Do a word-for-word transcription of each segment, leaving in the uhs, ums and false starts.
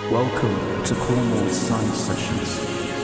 Welcome to Cornwall Science Sessions.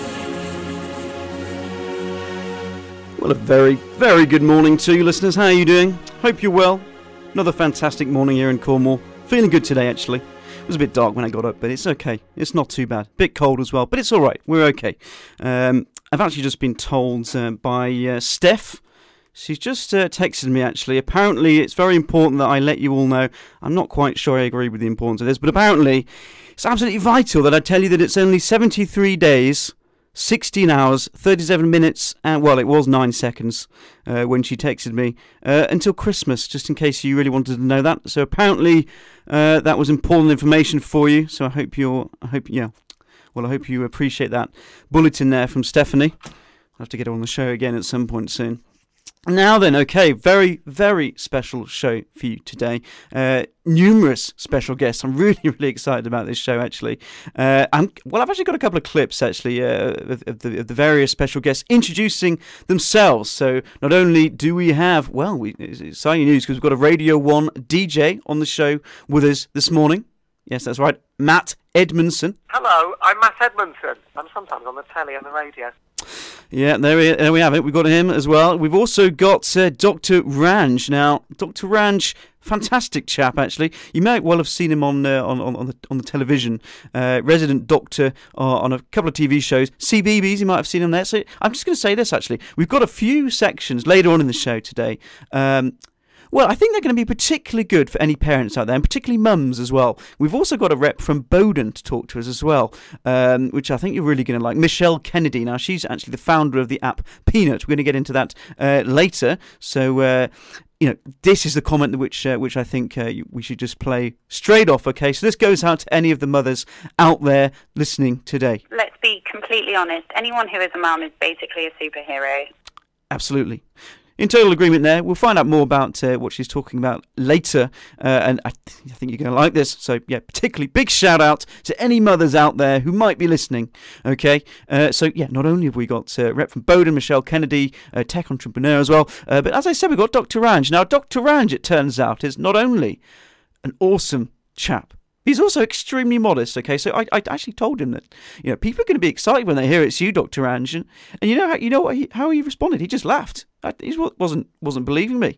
Well, a very, very good morning to you, listeners. How are you doing? Hope you're well. Another fantastic morning here in Cornwall. Feeling good today, actually. It was a bit dark when I got up, but it's okay. It's not too bad. Bit cold as well, but it's all right. We're okay. Um, I've actually just been told uh, by uh, Steph. She's just uh, texted me, actually. Apparently, it's very important that I let you all know. I'm not quite sure I agree with the importance of this, but apparently, it's absolutely vital that I tell you that it's only seventy-three days, sixteen hours, thirty-seven minutes, and, well, it was nine seconds uh, when she texted me, uh, until Christmas, just in case you really wanted to know that. So apparently, uh, that was important information for you, so I hope you're, I hope, yeah, well, I hope you appreciate that bulletin there from Stephanie. I'll have to get her on the show again at some point soon. Now then, okay, very, very special show for you today. Uh, numerous special guests. I'm really, really excited about this show, actually. Uh, I'm, well, I've actually got a couple of clips, actually, uh, of, of, the, of the various special guests introducing themselves. So not only do we have, well, we, it's exciting news because we've got a Radio one D J on the show with us this morning. Yes, that's right, Matt Edmondson. Hello, I'm Matt Edmondson. I'm sometimes on the telly and the radio. Yeah, there we, there we have it. We've got him as well. We've also got uh, Dr Ranj. Now, Dr Ranj, fantastic chap, actually. You might well have seen him on uh, on, on, on, the, on the television. Uh, resident doctor uh, on a couple of T V shows. C B B S, you might have seen him there. So I'm just going to say this, actually. We've got a few sections later on in the show today. Um... Well, I think they're going to be particularly good for any parents out there, and particularly mums as well. We've also got a rep from Bowden to talk to us as well, um, which I think you're really going to like. Michelle Kennedy. Now, she's actually the founder of the app Peanut. We're going to get into that uh, later. So, uh, you know, this is the comment which uh, which I think uh, we should just play straight off, okay? So this goes out to any of the mothers out there listening today. Let's be completely honest. Anyone who is a mum is basically a superhero. Absolutely. In total agreement there. We'll find out more about uh, what she's talking about later, uh, and I, th- I think you're going to like this. So, yeah, particularly big shout-out to any mothers out there who might be listening, okay? Uh, so, yeah, not only have we got uh, rep from Bowden, Michelle Kennedy, uh, tech entrepreneur as well, uh, but as I said, we've got Dr Ranj. Now, Dr Ranj, it turns out, is not only an awesome chap, he's also extremely modest, okay? So I, I actually told him that, you know, people are going to be excited when they hear it's you, Dr Ranj, and, and you know how you know what he, how he responded? He just laughed. I, he wasn't wasn't believing me.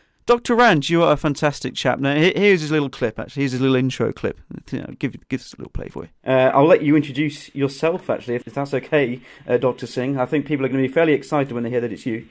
Dr Ranj, you are a fantastic chap. Now here's his little clip. Actually, here's his little intro clip. You know, give give us a little play for you. Uh, I'll let you introduce yourself, actually, if that's okay, uh, Doctor Singh. I think people are going to be fairly excited when they hear that it's you.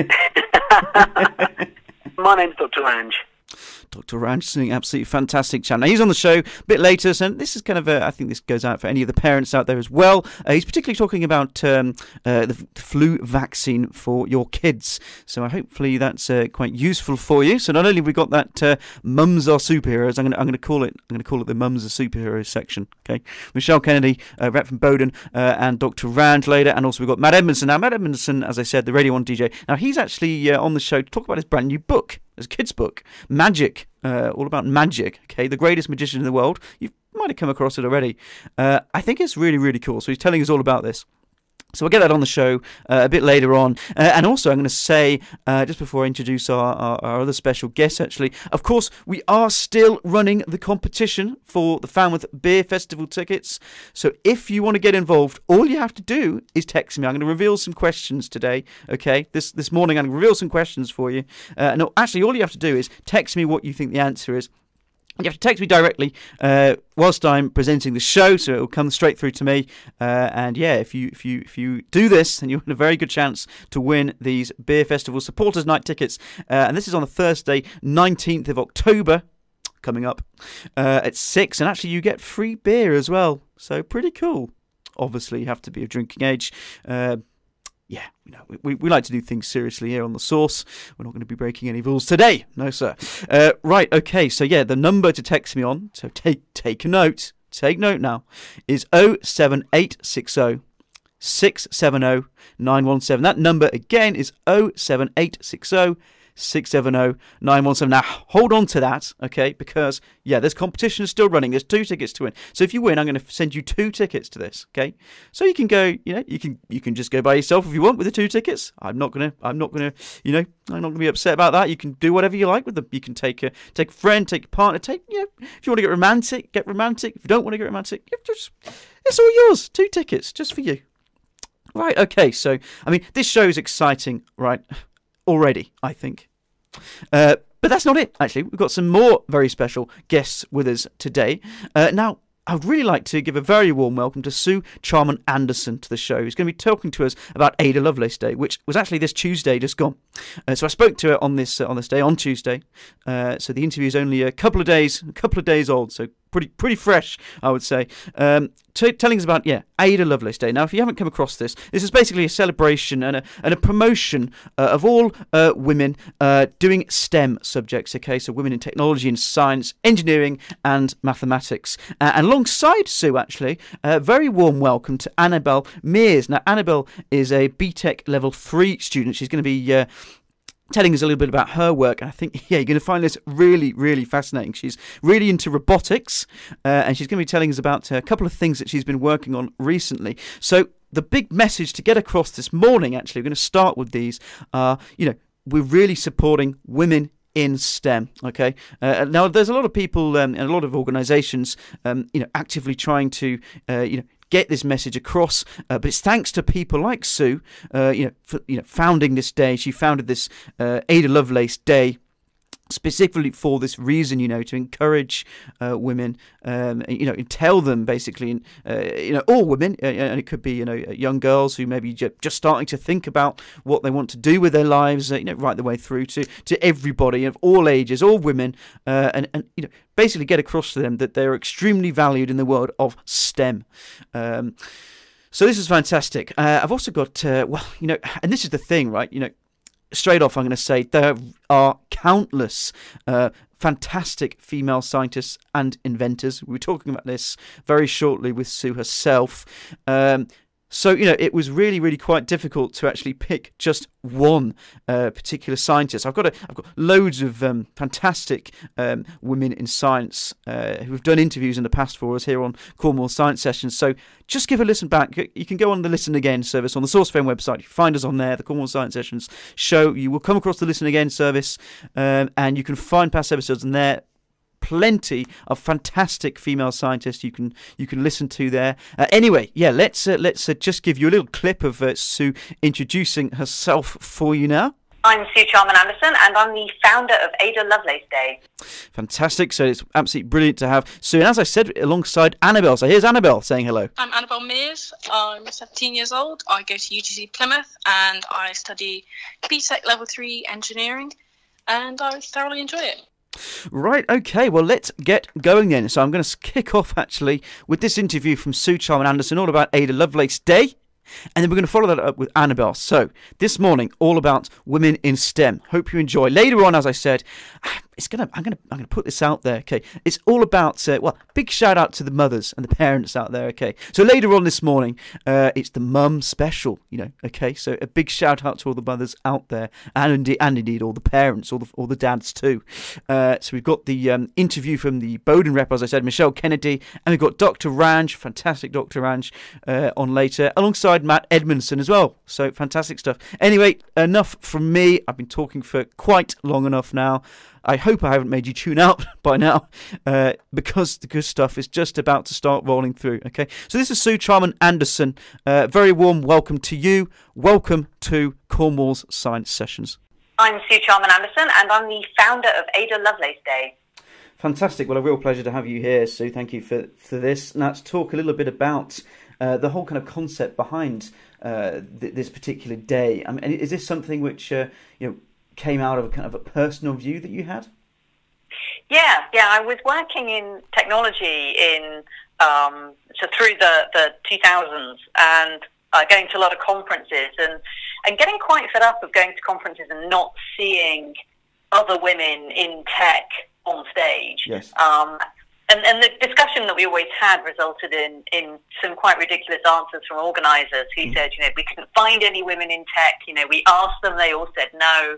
My name's Dr Ranj. Dr Ranj Singh, absolutely fantastic chap. Now, he's on the show a bit later, so this is kind of a, I think this goes out for any of the parents out there as well. Uh, he's particularly talking about um, uh, the, the flu vaccine for your kids. So hopefully that's uh, quite useful for you. So not only have we got that uh, mums are superheroes, I'm going to I'm going to call it I'm going to call it the mums are superheroes section. Okay, Michelle Kennedy, uh, rep from Bowden, uh, and Dr Ranj later, and also we've got Matt Edmondson. Now, Matt Edmondson, as I said, the Radio one D J. Now, he's actually uh, on the show to talk about his brand new book. It's a kid's book, Magic, uh, all about magic, okay, the greatest magician in the world. You might have come across it already. Uh, I think it's really, really cool. So he's telling us all about this. So we'll get that on the show uh, a bit later on. Uh, and also, I'm going to say, uh, just before I introduce our, our, our other special guests, actually, of course, we are still running the competition for the Falmouth Beer Festival tickets. So if you want to get involved, all you have to do is text me. I'm going to reveal some questions today, okay? This this morning, I'm going to reveal some questions for you. Uh, no, actually, all you have to do is text me what you think the answer is. You have to text me directly uh, whilst I'm presenting the show, so it will come straight through to me. Uh, and yeah, if you if you if you do this, then you have a very good chance to win these Beer Festival Supporters Night tickets. Uh, and this is on a Thursday, nineteenth of October, coming up uh, at six. And actually, you get free beer as well, so pretty cool. Obviously, you have to be of drinking age. Uh, Yeah, you know, we, we like to do things seriously here on The Source. We're not going to be breaking any rules today. No, sir. Uh, right, okay, so yeah, the number to text me on, so take take a note, take note now, is oh seven eight six oh, six seven oh, nine one seven. That number, again, is oh seven eight six oh, six seven zero, nine one seven. Now, hold on to that, okay, because, yeah, there's competition still running. There's two tickets to win. So if you win, I'm going to send you two tickets to this, okay? So you can go, you know, you can you can just go by yourself if you want with the two tickets. I'm not going to, I'm not going to, you know, I'm not going to be upset about that. You can do whatever you like with them. You can take a, take a friend, take a partner, take, you know, if you want to get romantic, get romantic. If you don't want to get romantic, just, it's all yours. Two tickets, just for you. Right, okay, so, I mean, this show is exciting, right, already, I think. Uh, but that's not it, actually. We've got some more very special guests with us today. Uh, now, I would really like to give a very warm welcome to Suw Charman-Anderson to the show, who's going to be talking to us about Ada Lovelace Day, which was actually this Tuesday just gone. Uh, so I spoke to her on this uh, on this day, on Tuesday. Uh, so the interview is only a couple of days, a couple of days old, so pretty pretty fresh, I would say. Um, t- telling us about, yeah, Ada Lovelace Day. Now, if you haven't come across this, this is basically a celebration and a, and a promotion uh, of all uh, women uh, doing STEM subjects, okay? So women in technology and science, engineering and mathematics. Uh, and alongside Suw, actually, a very warm welcome to Annabelle Mears. Now, Annabelle is a B TEC Level three student. She's going to be Uh, telling us a little bit about her work, and I think, yeah, you're going to find this really, really fascinating. She's really into robotics, uh, and she's going to be telling us about a couple of things that she's been working on recently. So the big message to get across this morning, actually, we're going to start with these, uh, you know, we're really supporting women in STEM, okay? Uh, now, there's a lot of people um, and a lot of organisations, um, you know, actively trying to, uh, you know, get this message across, uh, but it's thanks to people like Suw, uh, you know, for, you know, founding this day. She founded this uh, Ada Lovelace Day specifically for this reason, you know, to encourage uh, women, um, you know, and tell them basically, uh, you know, all women, uh, and it could be, you know, young girls who maybe just starting to think about what they want to do with their lives, uh, you know, right the way through to, to everybody of all ages, all women, uh, and, and, you know, basically get across to them that they're extremely valued in the world of STEM. Um, so this is fantastic. Uh, I've also got, uh, well, you know, and this is the thing, right, you know, straight off, I'm going to say there are countless uh, fantastic female scientists and inventors. We were talking about this very shortly with Suw herself. Um, so, you know, it was really, really quite difficult to actually pick just one uh, particular scientist. I've got a, I've got loads of um, fantastic um, women in science uh, who have done interviews in the past for us here on Cornwall Science Sessions. So just give a listen back. You can go on the Listen Again service on the Source F M website. You find us on there, the Cornwall Science Sessions show. You will come across the Listen Again service, um, and you can find past episodes on there. Plenty of fantastic female scientists you can you can listen to there. Uh, anyway, yeah, let's uh, let's uh, just give you a little clip of uh, Suw introducing herself for you now. I'm Suw Charman-Anderson, and I'm the founder of Ada Lovelace Day. Fantastic. So it's absolutely brilliant to have Suw. And as I said, alongside Annabelle. So here's Annabelle saying hello. I'm Annabelle Mears. I'm seventeen years old. I go to U T C Plymouth, and I study B TEC Level three Engineering, and I thoroughly enjoy it. Right, okay, well, let's get going then. So I'm going to kick off, actually, with this interview from Suw Charman-Anderson, all about Ada Lovelace Day, and then we're going to follow that up with Annabelle. So, this morning, all about women in STEM. Hope you enjoy. Later on, as I said, it's gonna. I'm gonna. I'm gonna put this out there. Okay, it's all about. Uh, well, big shout out to the mothers and the parents out there. Okay, so later on this morning, uh, it's the mum special. You know. Okay, so a big shout out to all the mothers out there, and indeed, and indeed all the parents, all the all the dads too. Uh, so we've got the um, interview from the Bowden rep, as I said, Michelle Kennedy, and we've got Dr Ranj, fantastic Dr Ranj, uh, on later, alongside Matt Edmondson as well. So fantastic stuff. Anyway, enough from me. I've been talking for quite long enough now. I hope I haven't made you tune out by now, uh, because the good stuff is just about to start rolling through, okay? So this is Suw Charman-Anderson. Uh, very warm welcome to you. Welcome to Cornwall's Science Sessions. I'm Suw Charman-Anderson, and I'm the founder of Ada Lovelace Day. Fantastic. Well, a real pleasure to have you here, Suw. Thank you for, for this. Now, let's talk a little bit about uh, the whole kind of concept behind uh, th this particular day. I mean, is this something which, uh, you know, came out of a kind of a personal view that you had? Yeah, yeah. I was working in technology in um, so through the, the two thousands, and uh, going to a lot of conferences, and and getting quite fed up of going to conferences and not seeing other women in tech on stage. Yes. Um, and, and the discussion that we always had resulted in, in some quite ridiculous answers from organisers who mm. said, you know, we couldn't find any women in tech. You know, we asked them, they all said no.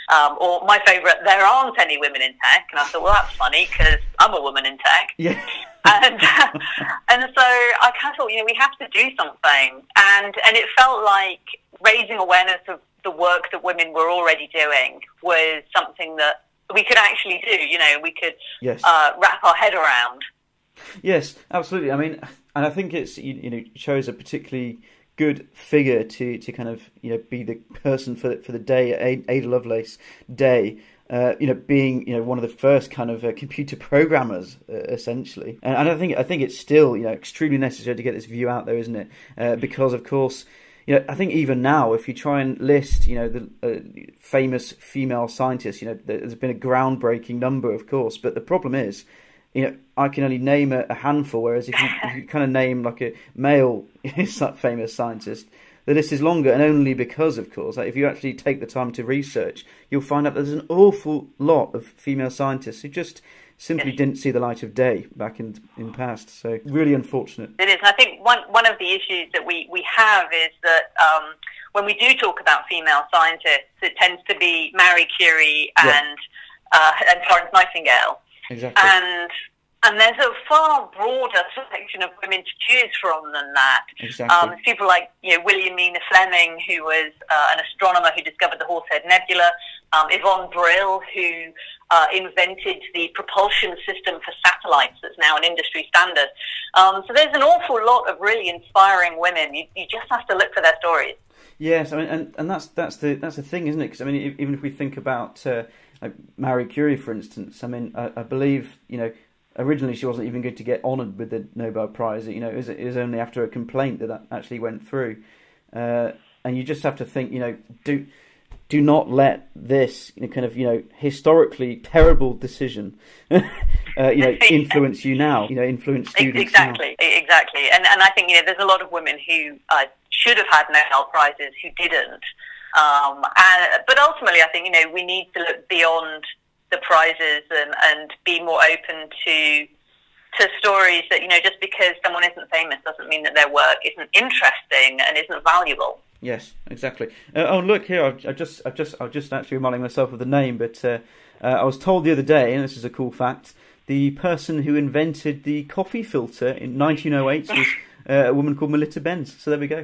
Um, or my favourite, there aren't any women in tech. And I thought, well, that's funny because I'm a woman in tech. Yeah. and and so I kind of thought, you know, we have to do something. And, and it felt like raising awareness of the work that women were already doing was something that we could actually do. You know, we could yes. uh, wrap our head around. Yes, absolutely. I mean, and I think it's, you, you know, shows a particularly good figure to, to kind of, you know, be the person for for the day, Ada Lovelace Day, uh, you know, being, you know, one of the first kind of uh, computer programmers, uh, essentially. And, and I think I think it's still, you know, extremely necessary to get this view out there, isn't it? Uh, because, of course, you know, I think even now, if you try and list, you know, the uh, famous female scientists, you know, there's been a groundbreaking number, of course, but the problem is, you know, I can only name a, a handful, whereas if you, if you kind of name like a male famous scientist, the list is longer, and only because, of course, like if you actually take the time to research, you'll find out there's an awful lot of female scientists who just simply yes. didn't see the light of day back in in past. So really unfortunate. It is. And I think one one of the issues that we, we have is that um, when we do talk about female scientists, it tends to be Marie Curie and yeah. uh, and Florence Nightingale. Exactly. And and there's a far broader selection of women to choose from than that. Exactly. Um, people like, you know, Williamina Fleming, who was uh, an astronomer who discovered the Horsehead Nebula, um, Yvonne Brill, who uh, invented the propulsion system for satellites that's now an industry standard. Um, so there's an awful lot of really inspiring women. You, you just have to look for their stories. Yes, I mean, and, and that's that's the that's the thing, isn't it? Because I mean, even if we think about uh, like Marie Curie, for instance, I mean, I, I believe, you know, originally she wasn't even going to get honoured with the Nobel Prize. You know, it was, it was only after a complaint that that actually went through. Uh, and you just have to think, you know, do do not let this, you know, kind of, you know, historically terrible decision, uh, you know, influence you now. You know, influence students exactly, now. Exactly. And and I think, you know, there's a lot of women who uh, should have had Nobel Prizes who didn't. Um, and, but ultimately, I think, you know, we need to look beyond the prizes and, and be more open to to stories that, you know, just because someone isn't famous doesn't mean that their work isn't interesting and isn't valuable. Yes, exactly. Uh, oh, look here! I've, I've just, I've just, I've just actually reminding myself of the name, but uh, uh, I was told the other day, and this is a cool fact: the person who invented the coffee filter in nineteen oh eight was uh, a woman called Melita Benz. So there we go.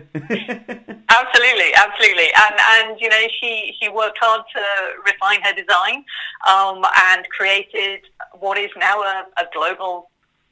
Absolutely, absolutely, and and you know, she she worked hard to refine her design, um, and created what is now a, a global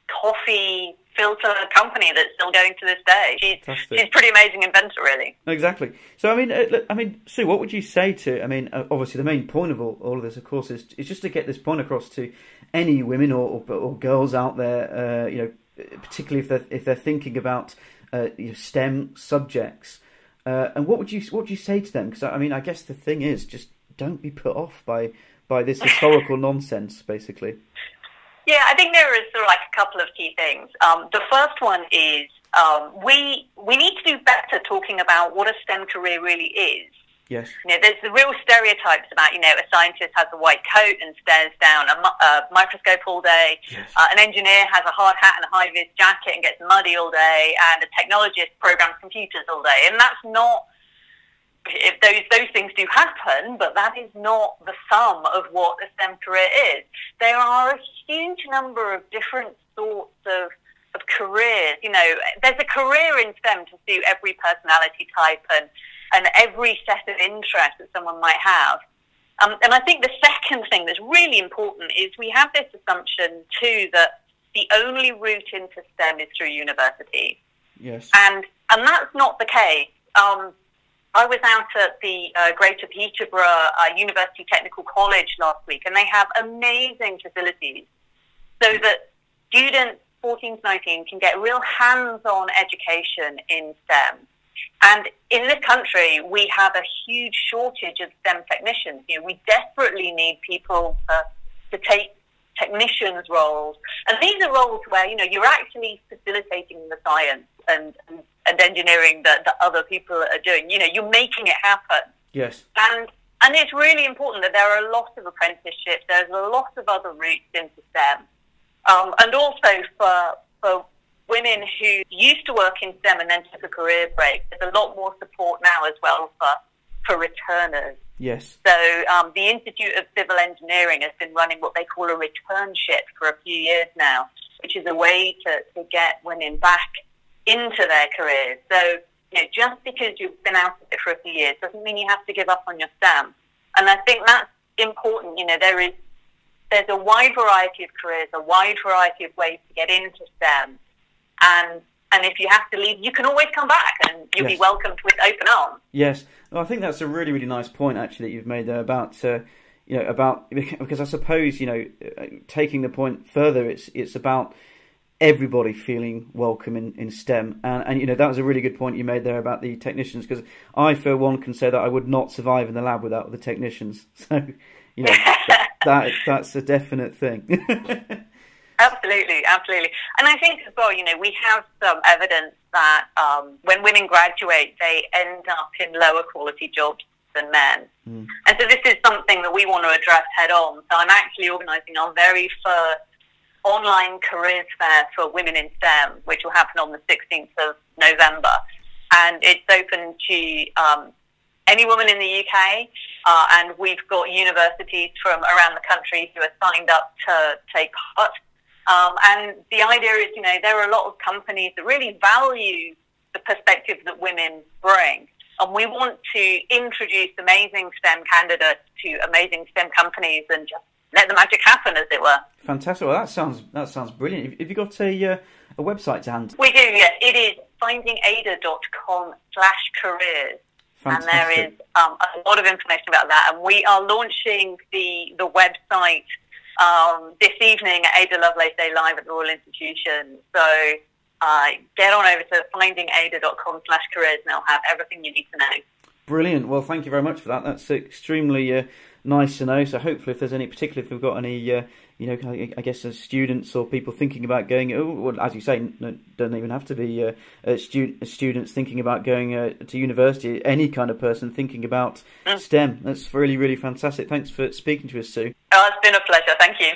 coffee filter company that's still going to this day. She's Fantastic. She's a pretty amazing inventor, really. Exactly. So I mean, uh, I mean, Sue, what would you say to? I mean, uh, obviously the main point of all, all of this, of course, is is just to get this point across to any women or or, or girls out there. Uh, you know, particularly if they're if they're thinking about uh, you know, STEM subjects. Uh, and what would you what would you say to them? Because I mean, I guess the thing is, just don't be put off by by this historical nonsense, basically. Yeah, I think there is sort of like a couple of key things. Um, the first one is um, we we need to do better talking about what a STEM career really is. Yes. You know, there's the real stereotypes about, you know, a scientist has a white coat and stares down a, a microscope all day. Yes. Uh, an engineer has a hard hat and a high-vis jacket and gets muddy all day, and a technologist programs computers all day. And that's not, if those those things do happen, but that is not the sum of what a STEM career is. There are a huge number of different sorts of, of careers. You know, there's a career in STEM to suit every personality type and, and every set of interests that someone might have. Um, and I think the second thing that's really important is we have this assumption, too, that the only route into STEM is through university. Yes. And, and that's not the case. Um, I was out at the uh, Greater Peterborough uh, University Technical College last week, and they have amazing facilities so that students fourteen to nineteen can get real hands-on education in STEM. And in this country, we have a huge shortage of STEM technicians. You know, we desperately need people uh, to take technicians' roles. And these are roles where, you know, you're actually facilitating the science and, and, and engineering that, that other people are doing. You know, you're making it happen. Yes. And and it's really important that there are a lot of apprenticeships. There's a lot of other routes into STEM. Um, and also for for women who used to work in STEM and then took a career break, there's a lot more support now as well for for returners. Yes. So um, the Institute of Civil Engineering has been running what they call a returnship for a few years now, which is a way to, to get women back into their careers. So, you know, just because you've been out of it for a few years doesn't mean you have to give up on your STEM. And I think that's important. You know, there is there's a wide variety of careers, a wide variety of ways to get into STEM, and and if you have to leave, you can always come back, and you'll yes. be welcomed with open arms. Yes, well, I think that's a really, really nice point actually that you've made there about uh, you know about because I suppose you know taking the point further, it's it's about everybody feeling welcome in, in STEM, and and you know that was a really good point you made there about the technicians, because I for one can say that I would not survive in the lab without the technicians. So you know that, that that's a definite thing. Absolutely, absolutely. And I think as well, you know, we have some evidence that um, when women graduate, they end up in lower quality jobs than men. Mm. And so this is something that we want to address head on. So I'm actually organising our very first online careers fair for women in STEM, which will happen on the sixteenth of November. And it's open to um, any woman in the U K. Uh, and we've got universities from around the country who are signed up to take part. Um, and the idea is, you know, there are a lot of companies that really value the perspective that women bring. And we want to introduce amazing STEM candidates to amazing STEM companies and just let the magic happen, as it were. Fantastic. Well, that sounds that sounds brilliant. Have you got a uh, a website to hand? We do, yes. It is finding ada dot com slash careers. And there is um, a lot of information about that. And we are launching the, the website Um, this evening at Ada Lovelace Day Live at the Royal Institution. So uh, get on over to finding ada dot com slash careers and they'll have everything you need to know. Brilliant. Well, thank you very much for that. That's extremely uh, nice to know. So hopefully if there's any, particularly if we've got any, uh, you know, I guess uh, students or people thinking about going, oh, well, as you say, no, doesn't even have to be uh, uh, stu students thinking about going uh, to university, any kind of person thinking about mm. STEM. That's really, really fantastic. Thanks for speaking to us, Suw. Oh, it's been a pleasure. Thank you.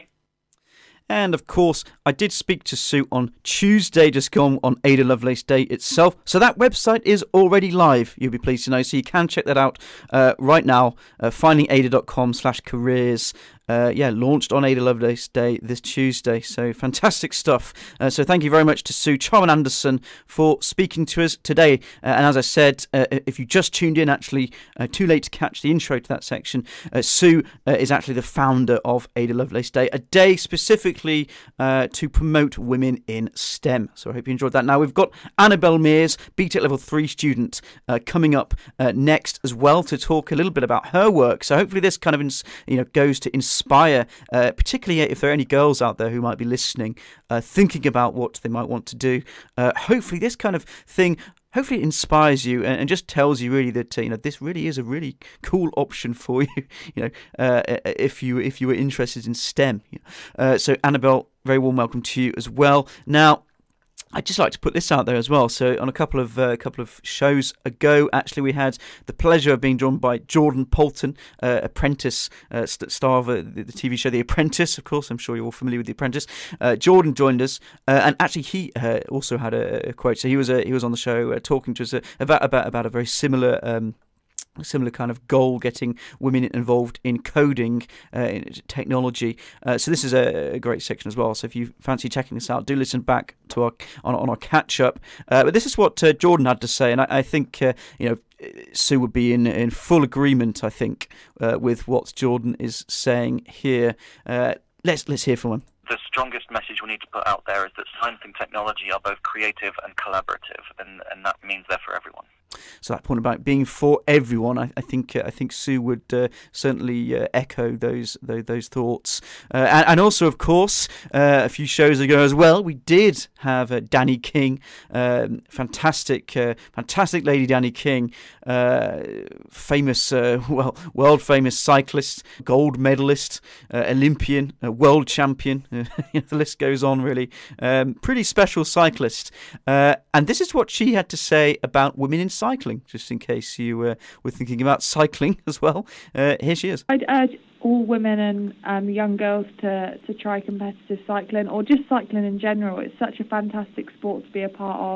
And of course, I did speak to Suw on Tuesday, just gone on Ada Lovelace Day itself. So that website is already live, you'll be pleased to know. So you can check that out uh, right now, uh, finding ada dot com slash careers. Uh, yeah, launched on Ada Lovelace Day this Tuesday. So fantastic stuff. Uh, so thank you very much to Suw Charman-Anderson for speaking to us today. Uh, and as I said, uh, if you just tuned in, actually, uh, too late to catch the intro to that section, uh, Suw uh, is actually the founder of Ada Lovelace Day, a day specifically uh, to promote women in STEM. So I hope you enjoyed that. Now we've got Annabelle Mears, B TEC Level three student, uh, coming up uh, next as well to talk a little bit about her work. So hopefully this kind of ins you know goes to inspire inspire, uh, particularly if there are any girls out there who might be listening, uh, thinking about what they might want to do. Uh, hopefully this kind of thing, hopefully it inspires you and, and just tells you really that, uh, you know, this really is a really cool option for you, you know, uh, if you if you were interested in STEM. Uh, so Annabelle, very warm welcome to you as well. Now, I'd just like to put this out there as well. So on a couple of uh, couple of shows ago, actually, we had the pleasure of being joined by Jordan Poulton, uh, apprentice, uh, star of uh, the, the T V show The Apprentice. Of course, I'm sure you're all familiar with The Apprentice. Uh, Jordan joined us, uh, and actually he uh, also had a, a quote. So he was uh, he was on the show uh, talking to us uh, about about about a very similar. Um, similar kind of goal, getting women involved in coding, uh, in technology. Uh, so this is a, a great section as well. So if you fancy checking this out, do listen back to our on, on our catch up. Uh, but this is what uh, Jordan had to say, and I, I think uh, you know Suw would be in in full agreement. I think uh, with what Jordan is saying here. Uh, let's let's hear from him. The strongest message we need to put out there is that science and technology are both creative and collaborative, and, and that means they're for everyone. So that point about being for everyone, I, I think uh, I think Suw would uh, certainly uh, echo those those, those thoughts. Uh, and, and also, of course, uh, a few shows ago as well, we did have uh, Danny King, um, fantastic, uh, fantastic lady Danny King, uh, famous, uh, well, world famous cyclist, gold medalist, uh, Olympian, uh, world champion. The list goes on, really. Um, pretty special cyclist. Uh, and this is what she had to say about women in cycling, just in case you uh, were thinking about cycling as well. Uh, here she is. I'd urge all women and um, young girls to, to try competitive cycling, or just cycling in general. It's such a fantastic sport to be a part of.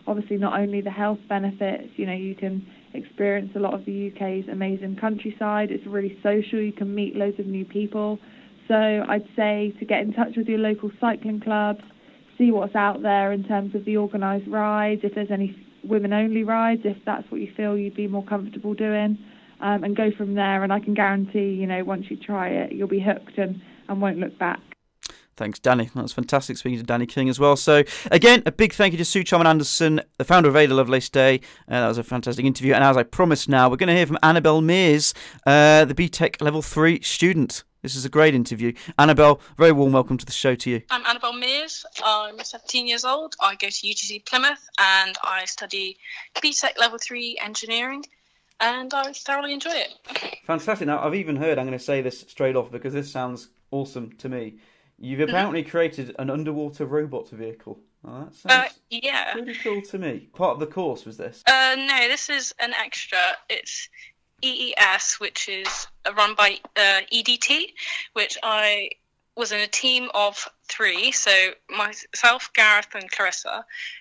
obviously not only the health benefits, you know, you can experience a lot of the U K's amazing countryside. It's really social. You can meet loads of new people. So I'd say to get in touch with your local cycling clubs, see what's out there in terms of the organised rides, if there's any women-only rides, if that's what you feel you'd be more comfortable doing, um, and go from there. And I can guarantee, you know, once you try it, you'll be hooked and, and won't look back. Thanks, Danny. That was fantastic speaking to Danny King as well. So, again, a big thank you to Suw Charman-Anderson, the founder of Ada Lovelace Day. Uh, that was a fantastic interview. And as I promised now, we're going to hear from Annabelle Mears, uh, the B TEC Level three student. This is a great interview. Annabelle, very warm welcome to the show to you. I'm Annabelle Mears. I'm seventeen years old. I go to U T C Plymouth and I study B TEC Level three Engineering, and I thoroughly enjoy it. Fantastic. Now, I've even heard, I'm going to say this straight off because this sounds awesome to me. You've apparently mm-hmm. created an underwater robot vehicle. Oh, that sounds uh, yeah. pretty cool to me. Part of the course was this? Uh, no, this is an extra. It's E E S, which is run by uh, E D T, which I was in a team of three. So myself, Gareth and Clarissa,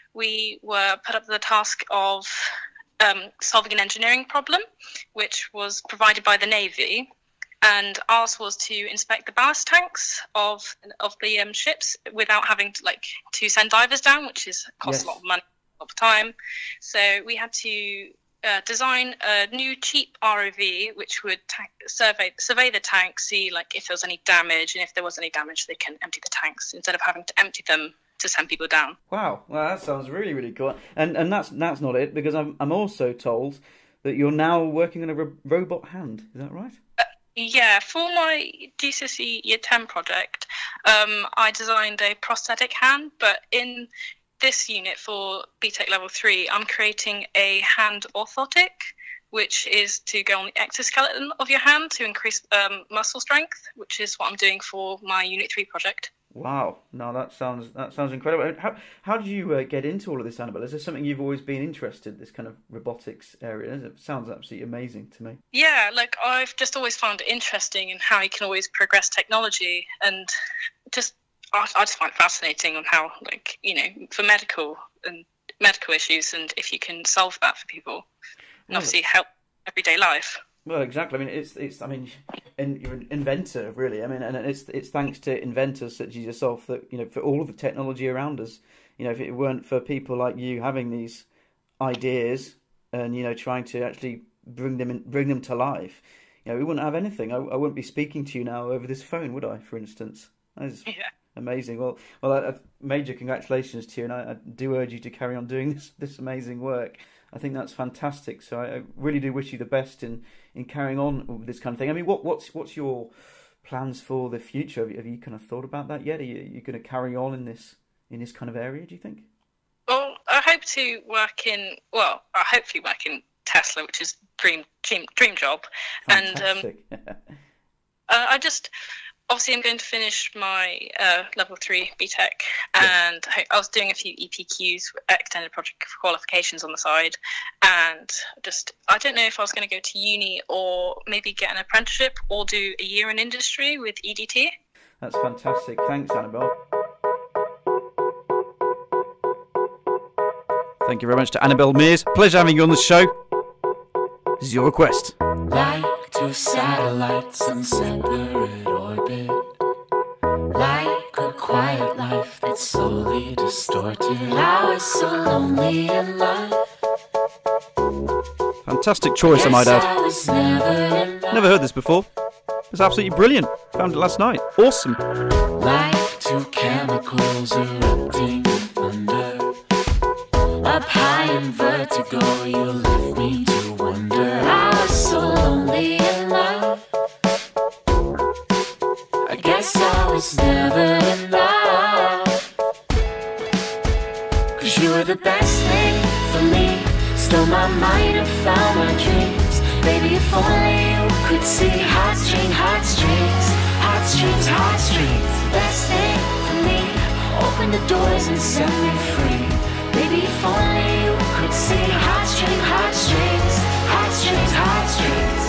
we were put up to the task of um, solving an engineering problem, which was provided by the Navy. And ours was to inspect the ballast tanks of of the um, ships without having to like to send divers down, which is costs yes. a lot of money, a lot of time. So we had to uh, design a new cheap R O V, which would ta- survey survey the tanks, see like if there was any damage, and if there was any damage, they can empty the tanks instead of having to empty them to send people down. Wow, well that sounds really really cool. And and that's that's not it, because I'm I'm also told that you're now working on a ro- robot hand. Is that right? Uh, Yeah, for my G C S E Year ten project, um, I designed a prosthetic hand, but in this unit for B TEC Level three, I'm creating a hand orthotic, which is to go on the exoskeleton of your hand to increase um, muscle strength, which is what I'm doing for my Unit three project. Wow, no, that sounds that sounds incredible. How how did you uh, get into all of this, Annabelle? Is this something you've always been interested in, this kind of robotics area? It sounds absolutely amazing to me. Yeah, like I've just always found it interesting in how you can always progress technology, and just I, I just find it fascinating on how, like, you know, for medical and medical issues, and if you can solve that for people, and yeah. obviously help everyday life. Well, exactly. I mean, it's it's. I mean, and you're an inventor, really. I mean, and it's it's thanks to inventors such as yourself that, you know, for all of the technology around us. You know, if it weren't for people like you having these ideas and, you know, trying to actually bring them in, bring them to life, you know, we wouldn't have anything. I, I wouldn't be speaking to you now over this phone, would I? For instance, that is yeah. amazing. Well, well, uh, major congratulations to you, and I, I do urge you to carry on doing this this amazing work. I think that's fantastic. So I really do wish you the best in, in carrying on with this kind of thing. I mean, what what's what's your plans for the future? Have you, have you kind of thought about that yet? Are you, are you going to carry on in this in this kind of area, do you think? Well, I hope to work in, well, I hopefully work in Tesla, which is dream dream, dream job. Fantastic. And um, uh, I just... Obviously, I'm going to finish my uh, level three B TEC, and yeah. I was doing a few E P Qs, extended project qualifications on the side, and just I don't know if I was going to go to uni or maybe get an apprenticeship or do a year in industry with E D T. That's fantastic. Thanks, Annabelle. Thank you very much to Annabelle Mears. Pleasure having you on the show. This is your request. Like two satellites in separate orbit, like a quiet life that's slowly distorted. I was so lonely in love. Fantastic choice, I might add. Never, never heard this before. It's absolutely brilliant. Found it last night. Awesome. Like two chemicals erupting with thunder, up high in vertigo, you left me to wonder. I was so lonely in love. I guess I was never enough. Cause you were the best thing for me. Stole my mind and found my dreams. Baby, if only you could see. Heartstring, heartstrings, heartstrings, heartstrings. Best thing for me. Open the doors and set me free. Baby, if only you could see. Heartstring, heartstrings, heartstrings, heartstrings.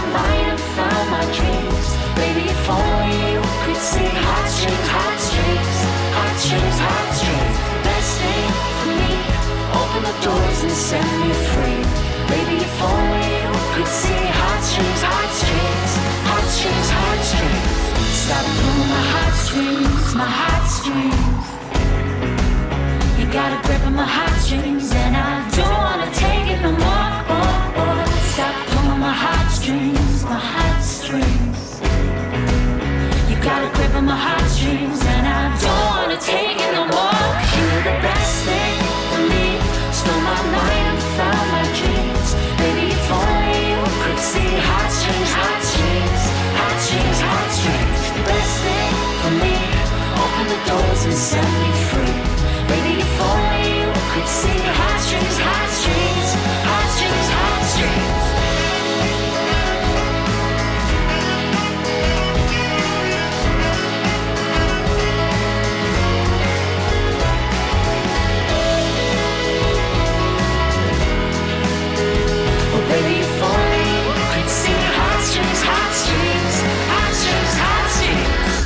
mind and found my dreams. Baby, if only you could see. Heartstrings, heartstrings, heartstrings, heartstrings. Best thing for me, open the doors and set me free. Baby, if only you could see. Heartstrings, heartstrings, heartstrings, heartstrings. Stop pulling my heartstrings, my heartstrings. You got a grip on my heartstrings, and I don't wanna take it no more. Oh, oh. Stop pulling my heartstrings, my heartstrings. You got a grip on my heartstrings, and I don't wanna take it no more. You're the best thing for me. Stole my mind and found my dreams. Baby, if only you could see. Heartstrings, heartstrings, heartstrings, heartstrings. The best thing for me. Open the doors and set me free. Baby, if only you could see. Heartstrings, heartstrings, heartstrings, heartstrings. Oh, baby, if only you could see. Heartstrings, heartstrings, heartstrings, heartstrings.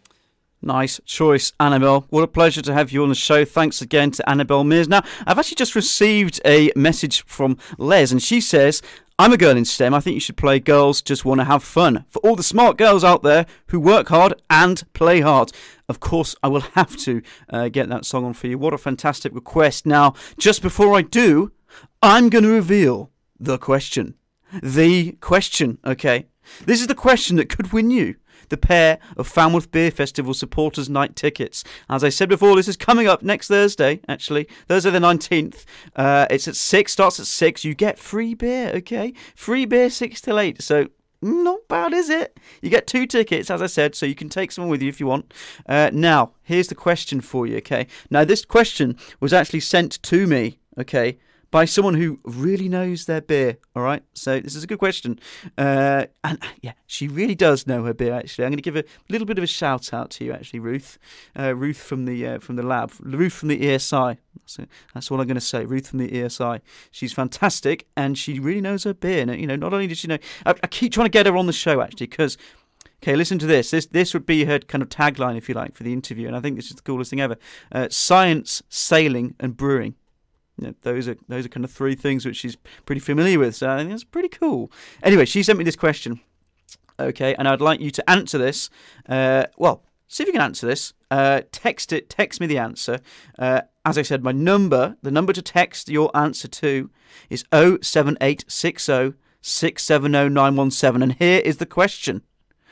Nice choice, Annabelle. What a pleasure to have you on the show. Thanks again to Annabelle Mears. Now, I've actually just received a message from Les, and she says, I'm a girl in STEM. I think you should play Girls Just Want to Have Fun for all the smart girls out there who work hard and play hard. Of course, I will have to uh, get that song on for you. What a fantastic request. Now, just before I do, I'm going to reveal the question. The question, okay? This is the question that could win you the pair of Falmouth Beer Festival Supporters Night tickets. As I said before, this is coming up next Thursday, actually, Thursday the nineteenth. Uh, it's at six, starts at six. You get free beer, okay? Free beer six till eight. So, not bad, is it? You get two tickets, as I said, so you can take someone with you if you want. Uh, now, here's the question for you, okay? Now, this question was actually sent to me, okay, by someone who really knows their beer, all right? So this is a good question. Uh, and, yeah, she really does know her beer, actually. I'm going to give a little bit of a shout-out to you, actually, Ruth. Uh, Ruth from the uh, from the lab. Ruth from the E S I. That's, that's all I'm going to say. Ruth from the E S I. She's fantastic, and she really knows her beer. And, you know, not only does she know... I, I keep trying to get her on the show, actually, because... Okay, listen to this. This this would be her kind of tagline, if you like, for the interview. And I think this is the coolest thing ever. Uh, science, sailing, and brewing. You know, those are those are kind of three things which she's pretty familiar with, so I think that's pretty cool. Anyway, she sent me this question, okay, and I'd like you to answer this. Uh, well, see if you can answer this. Uh, text it. Text me the answer. Uh, as I said, my number, the number to text your answer to, is oh seven eight six oh six seven oh nine one seven, and here is the question: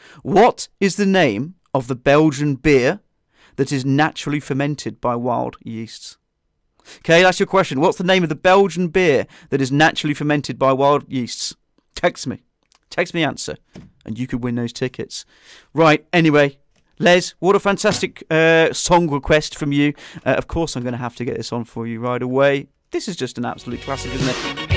what is the name of the Belgian beer that is naturally fermented by wild yeasts? Okay, that's your question. What's the name of the Belgian beer that is naturally fermented by wild yeasts? Text me. Text me the answer, and you could win those tickets. Right, anyway, Les, what a fantastic uh, song request from you. Uh, of course, I'm going to have to get this on for you right away. This is just an absolute classic, isn't it?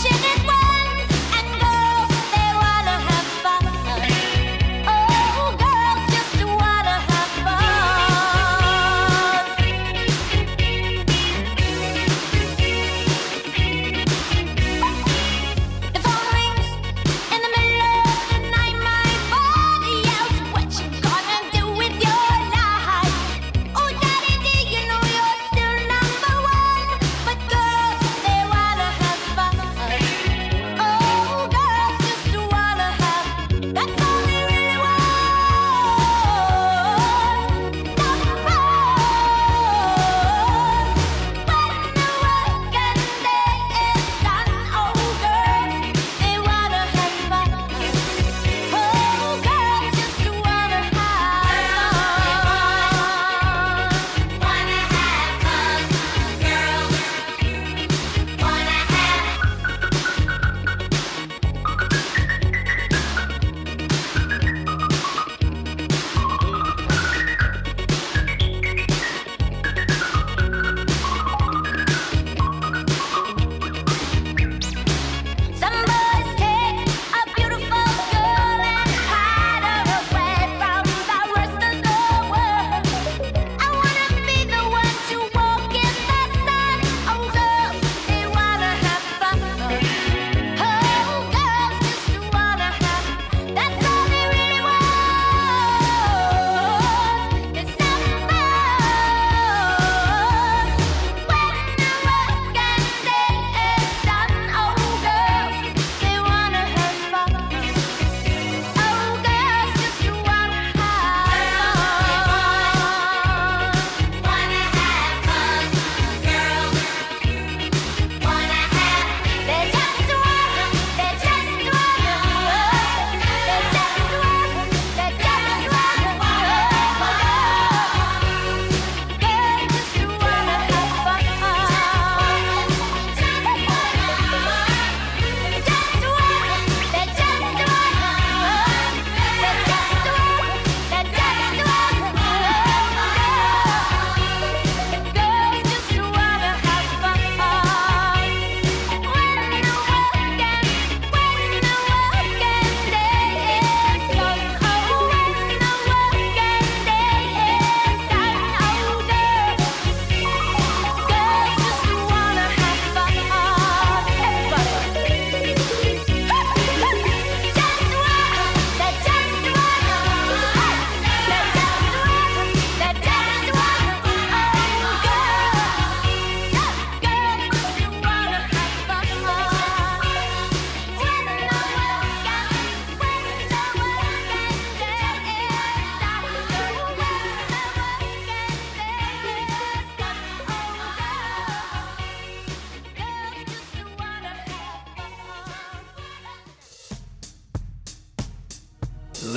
Oh, girl.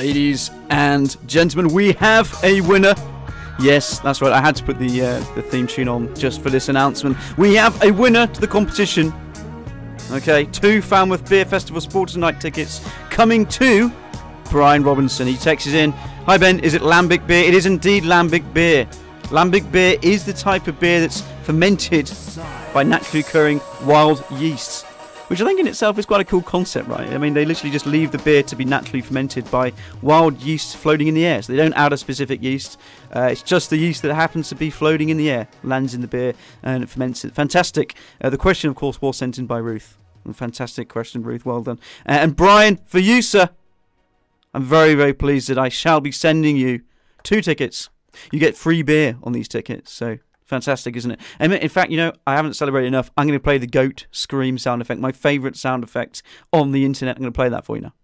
Ladies and gentlemen, we have a winner. Yes, that's right. I had to put the uh, the theme tune on just for this announcement. We have a winner to the competition. Okay, two Falmouth Beer Festival Sports Night tickets coming to Brian Robinson. He texts in, "Hi Ben, is it lambic beer?" It is indeed lambic beer. Lambic beer is the type of beer that's fermented by naturally occurring wild yeasts, which I think in itself is quite a cool concept, right? I mean, they literally just leave the beer to be naturally fermented by wild yeasts floating in the air. So they don't add a specific yeast. Uh, it's just the yeast that happens to be floating in the air, lands in the beer, and it ferments it. Fantastic. Uh, the question, of course, was sent in by Ruth. Fantastic question, Ruth. Well done. Uh, and Brian, for you, sir, I'm very, very pleased that I shall be sending you two tickets. You get free beer on these tickets, so fantastic, isn't it? And in fact, you know, I haven't celebrated enough. I'm going to play the goat scream sound effect, my favourite sound effect on the internet. I'm going to play that for you now.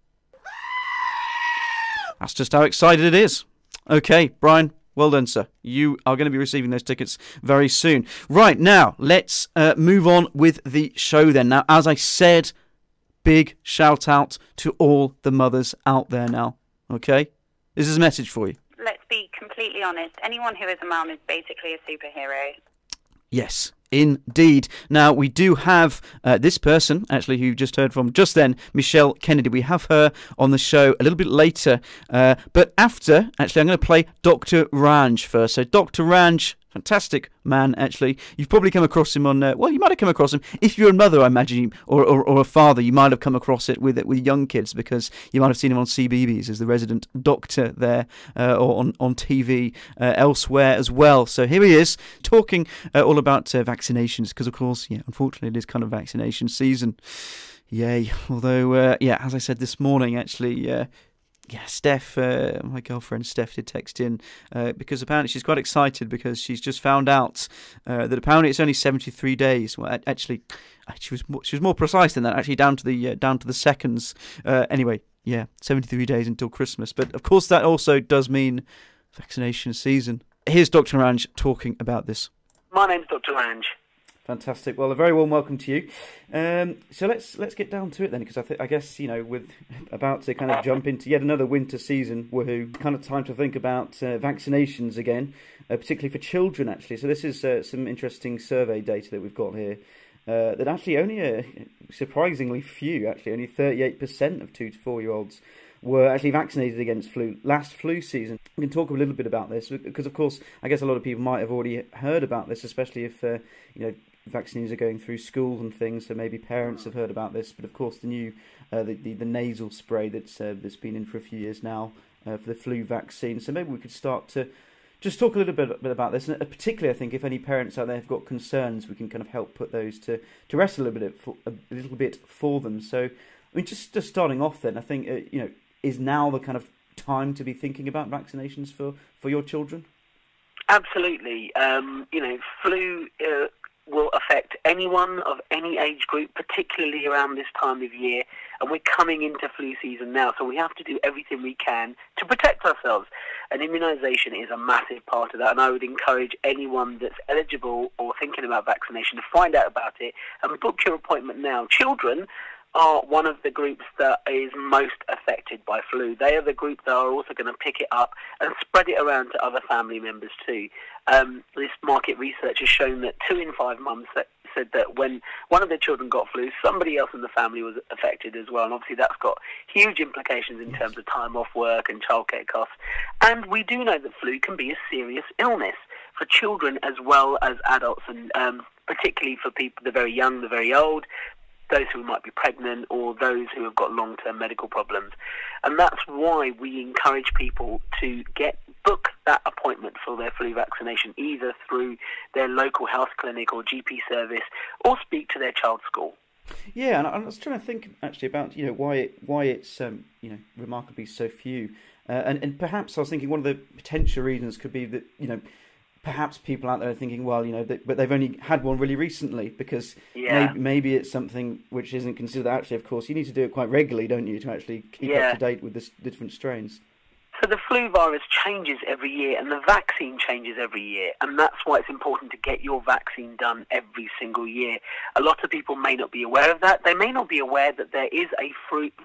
That's just how excited it is. Okay, Brian, well done, sir. You are going to be receiving those tickets very soon. Right, now, let's uh, move on with the show then. Now, as I said, big shout out to all the mothers out there now, okay? This is a message for you. Let's be completely honest. Anyone who is a mum is basically a superhero. Yes, indeed. Now, we do have uh, this person, actually, who you just heard from just then, Michelle Kennedy. We have her on the show a little bit later. Uh, but after, actually, I'm going to play Dr Ranj first. So, Dr Ranj, fantastic man, actually. You've probably come across him on, uh, well, you might have come across him. If you're a mother, I imagine, or, or, or a father, you might have come across it with with young kids, because you might have seen him on C B B S as the resident doctor there, uh, or on, on T V uh, elsewhere as well. So here he is, talking uh, all about uh, vaccinations, because, of course, yeah, unfortunately, it is kind of vaccination season. Yay. Although, uh, yeah, as I said this morning, actually, uh, Yeah, Steph, uh, my girlfriend Steph did text in uh, because apparently she's quite excited because she's just found out uh, that apparently it's only seventy-three days. Well, actually, she was more, she was more precise than that. Actually, down to the uh, down to the seconds. Uh, anyway, yeah, seventy-three days until Christmas. But of course, that also does mean vaccination season. Here's Dr Ranj talking about this. My name's Dr Ranj. Fantastic. Well, a very warm welcome to you. Um, so let's let's get down to it then, because I, th- I guess, you know, with about to kind of jump into yet another winter season, woohoo, kind of time to think about uh, vaccinations again, uh, particularly for children, actually. So this is uh, some interesting survey data that we've got here, uh, that actually only a surprisingly few, actually only thirty-eight percent of two to four-year-olds were actually vaccinated against flu last flu season. We can talk a little bit about this because, of course, I guess a lot of people might have already heard about this, especially if, uh, you know, vaccines are going through school and things, so maybe parents have heard about this. But of course, the new uh, the, the the nasal spray that's uh, that's been in for a few years now uh, for the flu vaccine. So maybe we could start to just talk a little bit, bit about this, and particularly, I think, if any parents out there have got concerns, we can kind of help put those to, to rest a little bit for, a little bit for them. So, I mean, just just starting off, then, I think uh, you know, is now the kind of time to be thinking about vaccinations for for your children? Absolutely. Um, you know, flu Uh... will affect anyone of any age group, particularly around this time of year. And we're coming into flu season now, so we have to do everything we can to protect ourselves. And immunisation is a massive part of that. And I would encourage anyone that's eligible or thinking about vaccination to find out about it and book your appointment now. Children are one of the groups that is most affected by flu. They are the group that are also going to pick it up and spread it around to other family members too. Um, this market research has shown that two in five mums that said that when one of their children got flu, somebody else in the family was affected as well. And obviously that's got huge implications in terms of time off work and childcare costs. And we do know that flu can be a serious illness for children as well as adults, and um, particularly for people, the very young, the very old, those who might be pregnant, or those who have got long-term medical problems. And that's why we encourage people to get book that appointment for their flu vaccination, either through their local health clinic or G P service, or speak to their child's school. Yeah, and I was trying to think actually about, you know, why it, why it's um, you know, remarkably so few, uh, and and perhaps I was thinking one of the potential reasons could be that, you know, perhaps people out there are thinking, well, you know, they, but they've only had one really recently, because yeah. maybe, maybe it's something which isn't considered. Actually, of course, you need to do it quite regularly, don't you, to actually keep yeah. up to date with the, the different strains. So the flu virus changes every year, and the vaccine changes every year, and that's why it's important to get your vaccine done every single year. A lot of people may not be aware of that. They may not be aware that there is a flu, a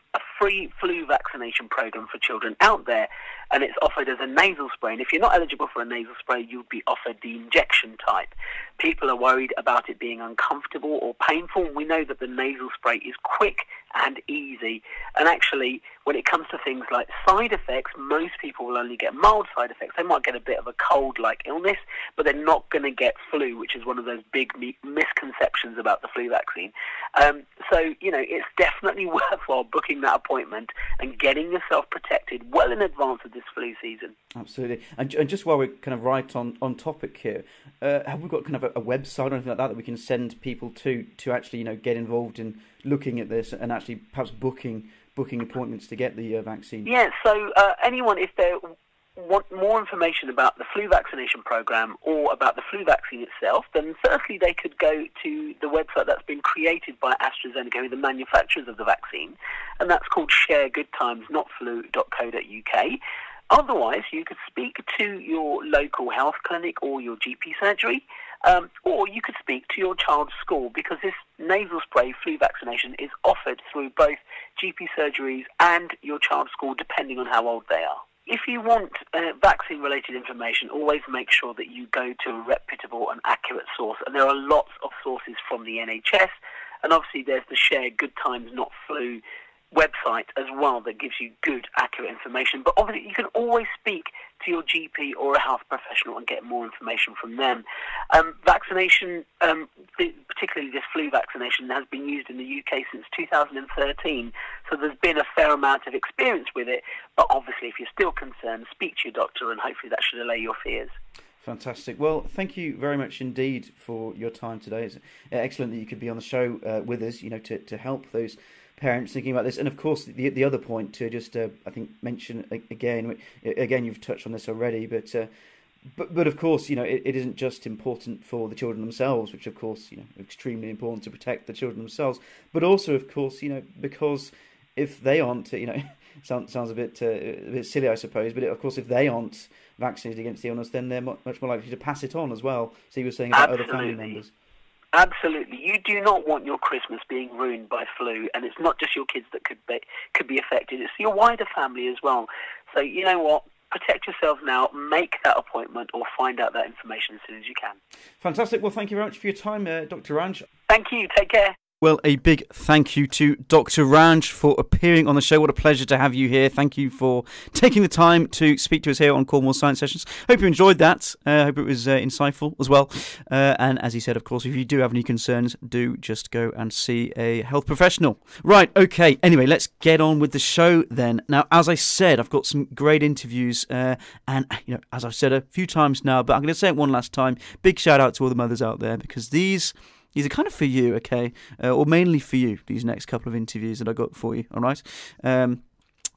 free flu vaccination program for children out there, and it's offered as a nasal spray. And if you're not eligible for a nasal spray, you'll be offered the injection type. People are worried about it being uncomfortable or painful. We know that the nasal spray is quick and easy. And actually, when it comes to things like side effects, most people will only get mild side effects. They might get a bit of a cold-like illness, but they're not going to get flu, which is one of those big mi- misconceptions about the flu vaccine. Um, so, you know, it's definitely worthwhile booking that appointment and getting yourself protected well in advance of this flu season. Absolutely. And, and just while we're kind of right on, on topic here, uh, have we got kind of a, a website or anything like that that we can send people to to actually, you know, get involved in looking at this and actually perhaps booking booking appointments to get the uh, vaccine? Yeah, so uh, anyone, if they want more information about the flu vaccination program or about the flu vaccine itself, then firstly they could go to the website that's been created by AstraZeneca, who are the manufacturers of the vaccine, and that's called share good times not flu dot co dot uk. Otherwise, you could speak to your local health clinic or your G P surgery, um, or you could speak to your child's school, because this nasal spray flu vaccination is offered through both G P surgeries and your child's school, depending on how old they are. If you want uh, vaccine-related information, always make sure that you go to a reputable and accurate source. And there are lots of sources from the N H S, and obviously there's the Share Good Times Not Flu website as well that gives you good, accurate information. But obviously you can always speak to your G P or a health professional and get more information from them. Um, vaccination, um, particularly this flu vaccination, has been used in the U K since two thousand thirteen, so there's been a fair amount of experience with it. But obviously, if you're still concerned, speak to your doctor, and hopefully that should allay your fears. Fantastic. Well, thank you very much indeed for your time today. It's excellent that you could be on the show uh, with us, you know, to, to help those parents thinking about this. And of course, the the other point to just uh, I think mention again, again you've touched on this already, but uh, but but of course, you know, it, it isn't just important for the children themselves, which of course, you know, extremely important to protect the children themselves, but also of course, you know, because if they aren't, you know, sounds sounds a bit uh, a bit silly, I suppose, but of course, if they aren't vaccinated against the illness, then they're much more likely to pass it on as well. So you were saying about Absolutely. other family members. Absolutely. You do not want your Christmas being ruined by flu, and it's not just your kids that could be, could be affected, it's your wider family as well. So you know what? Protect yourself now, make that appointment, or find out that information as soon as you can. Fantastic. Well, thank you very much for your time, uh, Dr Ranj. Thank you. Take care. Well, a big thank you to Dr Ranj for appearing on the show. What a pleasure to have you here. Thank you for taking the time to speak to us here on Cornwall Science Sessions. Hope you enjoyed that. I uh, hope it was uh, insightful as well. Uh, and as he said, of course, if you do have any concerns, do just go and see a health professional. Right, okay. Anyway, let's get on with the show then. Now, as I said, I've got some great interviews. Uh, and, you know, as I've said a few times now, but I'm going to say it one last time. Big shout out to all the mothers out there, because these... These are kind of for you, okay, uh, or mainly for you, these next couple of interviews that I got for you, all right? Um,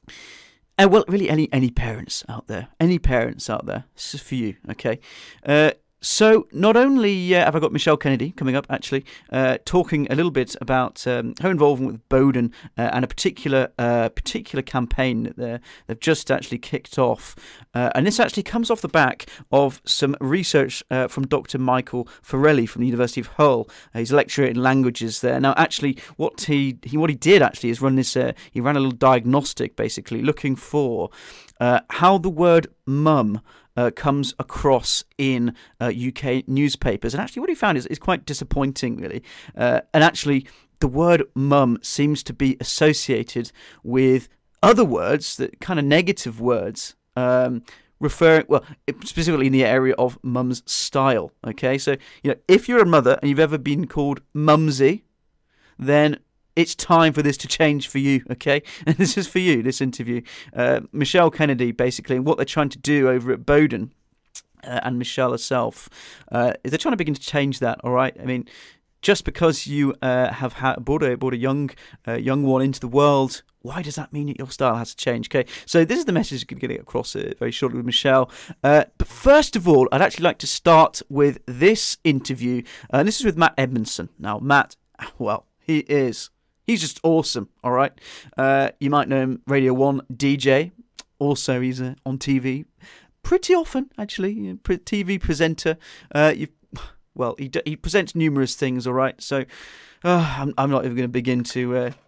and well, really, any any parents out there, any parents out there, this is for you, okay? Uh, so not only uh, have I got Michelle Kennedy coming up, actually, uh, talking a little bit about um, her involvement with Bowden uh, and a particular uh, particular campaign that they're, they've just actually kicked off. Uh, and this actually comes off the back of some research uh, from Doctor Michael Forelli from the University of Hull. Uh, he's a lecturer in languages there. Now, actually, what he, he what he did actually is run this. Uh, he ran a little diagnostic, basically, looking for uh, how the word mum Uh, comes across in uh, U K newspapers. And actually what he found is, is quite disappointing, really. Uh, and actually the word mum seems to be associated with other words, that kind of negative words, um, referring, well, specifically in the area of mum's style. Okay, so, you know, if you're a mother and you've ever been called mumsy, then it's time for this to change for you, okay? And this is for you, this interview. Uh, Michelle Kennedy, basically, and what they're trying to do over at Bowden, uh, and Michelle herself, uh, is they're trying to begin to change that, all right? I mean, just because you uh, have ha- brought, a, brought a young uh, young one into the world, why does that mean that your style has to change, okay? So this is the message you're going to get across uh, very shortly with Michelle. Uh, but first of all, I'd actually like to start with this interview. Uh, and this is with Matt Edmondson. Now, Matt, well, he is... He's just awesome, all right? Uh, you might know him, Radio one D J. Also, he's uh, on T V pretty often, actually. You know, T V presenter. Uh, you've, well, he he presents numerous things, all right? So uh, I'm, I'm not even going to begin to uh,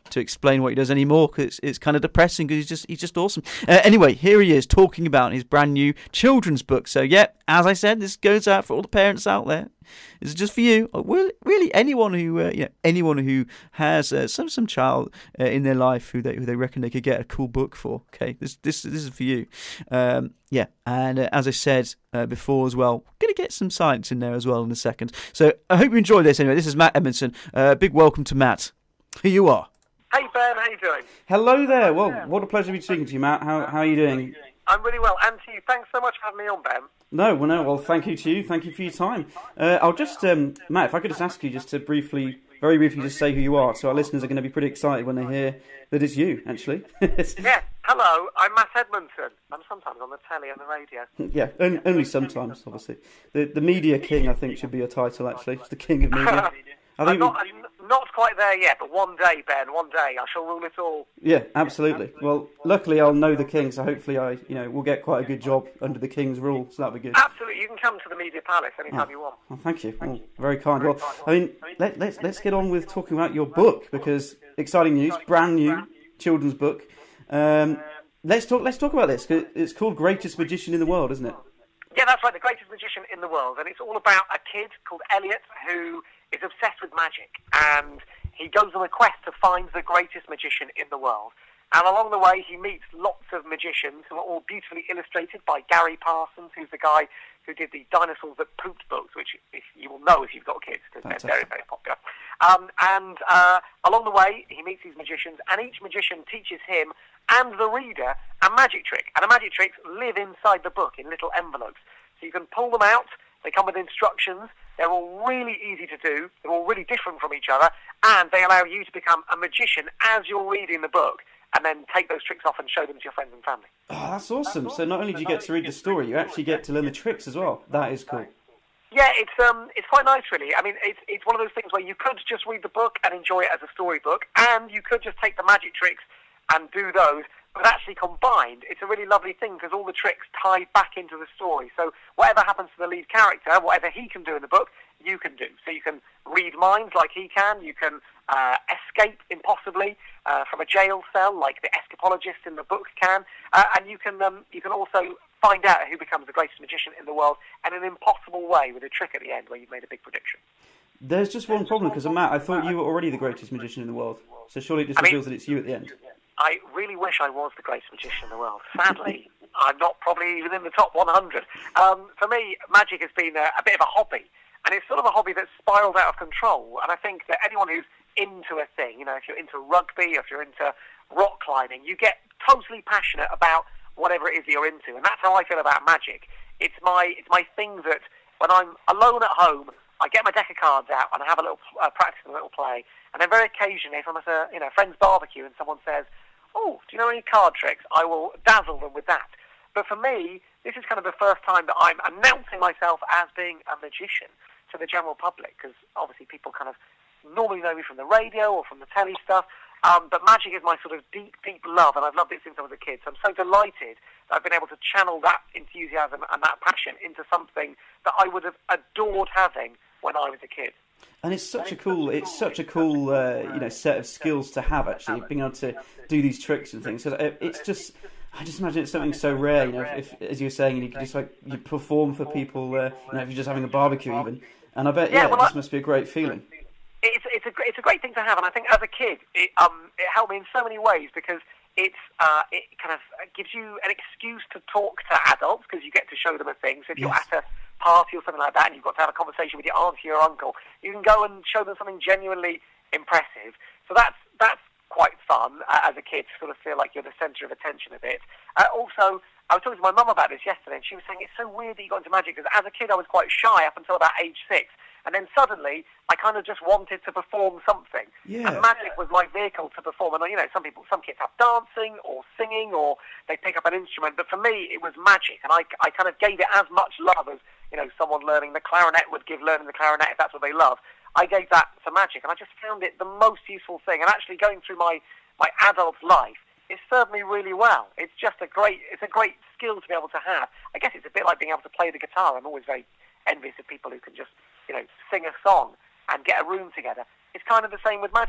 to explain what he does anymore because it's, it's kind of depressing because he's just he's just awesome. Uh, anyway, here he is talking about his brand new children's book. So yeah, as I said, this goes out for all the parents out there. This is just for you. Well, really, anyone who uh, you know, anyone who has uh, some some child uh, in their life who they who they reckon they could get a cool book for. Okay, this this this is for you. Um, yeah, and uh, as I said uh, before as well, going to get some science in there as well in a second. So I hope you enjoy this. Anyway, this is Matt Edmondson. Uh, big welcome to Matt. Here you are. Hey Ben, how you doing? Hello there. Well, what a pleasure to be speaking to you, Matt. How how are you doing? I'm really well, and to you. Thanks so much for having me on, Ben. No, well, no, well, thank you to you. Thank you for your time. Uh, I'll just, um, Matt, if I could just ask you just to briefly, very briefly, just say who you are. So our listeners are going to be pretty excited when they hear that it's you, actually. Yeah, hello, I'm Matt Edmondson. I'm sometimes on the telly and the radio. Yeah, on, only sometimes, obviously. The the media king, I think, should be your title, actually. It's the king of media. I think I'm, not, I'm not quite there yet, but one day, Ben, one day, I shall rule it all. Yeah, absolutely. Well, luckily I'll know the king, so hopefully I, you know, we'll get quite a good job under the king's rule, so that'll be good. Absolutely, you can come to the Media Palace anytime oh. you want. Well, thank you. Well, very kind. Well, I mean, let, let's let's get on with talking about your book, because exciting news, brand new children's book. Um, let's talk. Let's talk about this. It's called Greatest Magician in the World, isn't it? Yeah, that's right. The Greatest Magician in the World, and it's all about a kid called Elliot who is obsessed with magic, and he goes on a quest to find the greatest magician in the world. And along the way, he meets lots of magicians who are all beautifully illustrated by Gary Parsons, who's the guy who did the Dinosaurs That Pooped books, which if you will know if you've got kids, because they're very, very popular. Um, and uh, along the way, he meets these magicians, and each magician teaches him and the reader a magic trick. And the magic tricks live inside the book in little envelopes. So you can pull them out. They come with instructions. They're all really easy to do. They're all really different from each other. And they allow you to become a magician as you're reading the book, and then take those tricks off and show them to your friends and family. Oh, that's awesome. So not only do you get to read the story, you actually get to learn the tricks as well. That is cool. Yeah, it's um, it's quite nice, really. I mean, it's it's one of those things where you could just read the book and enjoy it as a storybook, and you could just take the magic tricks and do those. But actually combined, it's a really lovely thing because all the tricks tie back into the story. So whatever happens to the lead character, whatever he can do in the book, you can do. So you can read minds like he can. You can uh, escape impossibly uh, from a jail cell like the escapologist in the book can. Uh, and you can um, you can also find out who becomes the greatest magician in the world in an impossible way with a trick at the end where you've made a big prediction. There's just one problem because, Matt, I thought you were already the greatest magician in the world. So surely it just I reveals mean, that it's you at the end. I really wish I was the greatest magician in the world. Sadly, I'm not probably even in the top one hundred. Um, for me, magic has been a, a bit of a hobby, and it's sort of a hobby that's spiraled out of control. And I think that anyone who's into a thing, you know, if you're into rugby, if you're into rock climbing, you get totally passionate about whatever it is you're into, and that's how I feel about magic. It's my it's my thing that when I'm alone at home, I get my deck of cards out and I have a little uh, practice, a little play, and then very occasionally, if I'm at a you know friend's barbecue and someone says, "Oh, do you know any card tricks?" I will dazzle them with that. But for me, this is kind of the first time that I'm announcing myself as being a magician to the general public, because obviously people kind of normally know me from the radio or from the telly stuff, um, but magic is my sort of deep, deep love, and I've loved it since I was a kid. So I'm so delighted that I've been able to channel that enthusiasm and that passion into something that I would have adored having when I was a kid. And it's such a cool, it's such a cool, uh, you know, set of skills to have. Actually, being able to do these tricks and things. Because it's just, I just imagine it's something so rare. You know, if, if as you were saying, you could just like you perform for people. Uh, you know, if you're just having a barbecue even. And I bet, yeah, yeah well, this must be a great feeling. It's it's a it's a great thing to have, and I think as a kid, it um it helped me in so many ways because it's uh it kind of gives you an excuse to talk to adults because you get to show them a thing. So if you're yes. at a party or something like that and you've got to have a conversation with your auntie or uncle, you can go and show them something genuinely impressive. So that's that's quite fun uh, as a kid to sort of feel like you're the centre of attention a bit. Uh, also, I was talking to my mum about this yesterday, and she was saying it's so weird that you got into magic because as a kid I was quite shy up until about age six, and then suddenly I kind of just wanted to perform something. Yeah. And magic was my vehicle to perform. And you know, some people, some kids have dancing or singing or they pick up an instrument, but for me it was magic, and I I kind of gave it as much love as you know someone learning the clarinet would give learning the clarinet if that's what they love. I gave that to magic, and I just found it the most useful thing. And actually, going through my, my adult life, it served me really well. It's just a great, it's a great skill to be able to have. I guess it's a bit like being able to play the guitar. I'm always very envious of people who can just, you know, sing a song and get a room together. It's kind of the same with magic.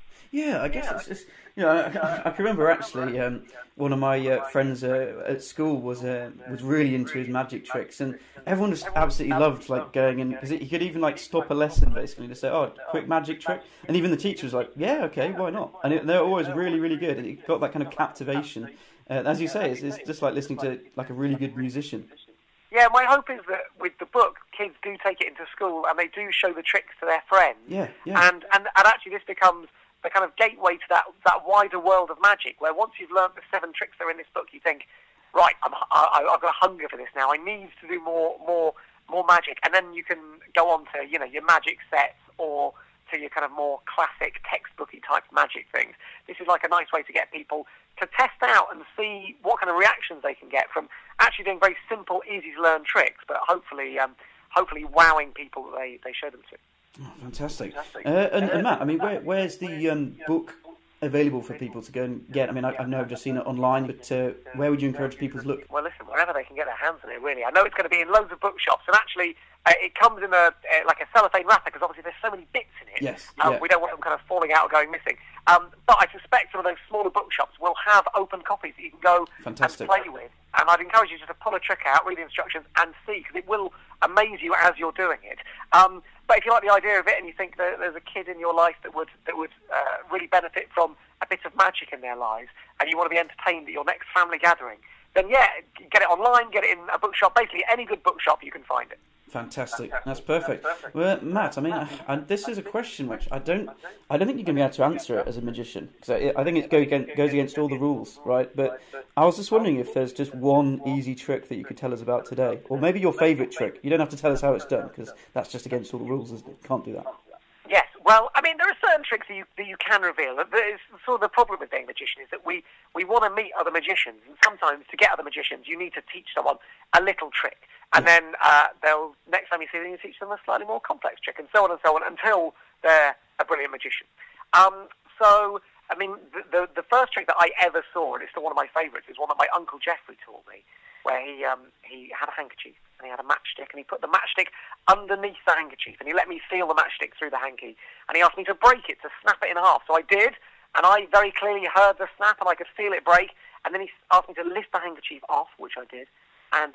Yeah, I guess it's just, you know, I, I can remember actually um, one of my uh, friends uh, at school was uh, was really into his magic tricks, and everyone just absolutely loved like going in, because he could even like stop a lesson basically to say, oh, quick magic trick, and even the teacher was like, yeah, okay, why not? And it, they're always really, really good, and it got that kind of captivation. Uh, as you say, it's, it's just like listening to like a really good musician. Yeah, my hope is that with the book, kids do take it into school and they do show the tricks to their friends. Yeah, yeah. And, and, and actually this becomes the kind of gateway to that that wider world of magic, where once you've learnt the seven tricks that are in this book, you think, right, I'm, I, I've got a hunger for this now. I need to do more, more, more magic, and then you can go on to, you know, your magic sets or to your kind of more classic textbooky type magic things. This is like a nice way to get people to test out and see what kind of reactions they can get from actually doing very simple, easy to learn tricks, but hopefully, um, hopefully wowing people that they, they show them to. Oh, fantastic. Uh, and, and Matt, I mean, where, where's the um, book available for people to go and get? I mean, I, I know I've just seen it online, but uh, where would you encourage people to look? Well, listen, wherever they can get their hands on it, really. I know it's going to be in loads of bookshops, and actually, uh, it comes in a uh, like a cellophane wrapper, because obviously there's so many bits in it. Yes. Um, Yeah. We don't want them kind of falling out or going missing. Um, but I suspect some of those smaller bookshops will have open copies that you can go Fantastic. and play with. And I'd encourage you just to pull a trick out, read the instructions, and see, because it will amaze you as you're doing it. Um, but if you like the idea of it, and you think that there's a kid in your life that would that would uh, really benefit from a bit of magic in their lives, and you want to be entertained at your next family gathering, then yeah, get it online, get it in a bookshop, basically any good bookshop you can find it. Fantastic. That's perfect. Well, Matt, I mean, I, I, this is a question which I don't, I don't think you're going to be able to answer it as a magician, because I, I think it go against, goes against all the rules, right? But I was just wondering if there's just one easy trick that you could tell us about today, or maybe your favourite trick. You don't have to tell us how it's done, because that's just against all the rules, isn't it? Can't do that. Yes, well, I mean, there are certain tricks that you, that you can reveal. There's sort of the problem with being a magician is that we, we want to meet other magicians, and sometimes to get other magicians, you need to teach someone a little trick. And then uh, they'll next time you see them, you teach them a slightly more complex trick, and so on and so on, until they're a brilliant magician. Um, so, I mean, the, the the first trick that I ever saw, and it's still one of my favourites, is one that my Uncle Geoffrey taught me, where he um, he had a handkerchief, and he had a matchstick, and he put the matchstick underneath the handkerchief, and he let me feel the matchstick through the hanky, and he asked me to break it, to snap it in half. So I did, and I very clearly heard the snap, and I could feel it break, and then he asked me to lift the handkerchief off, which I did, and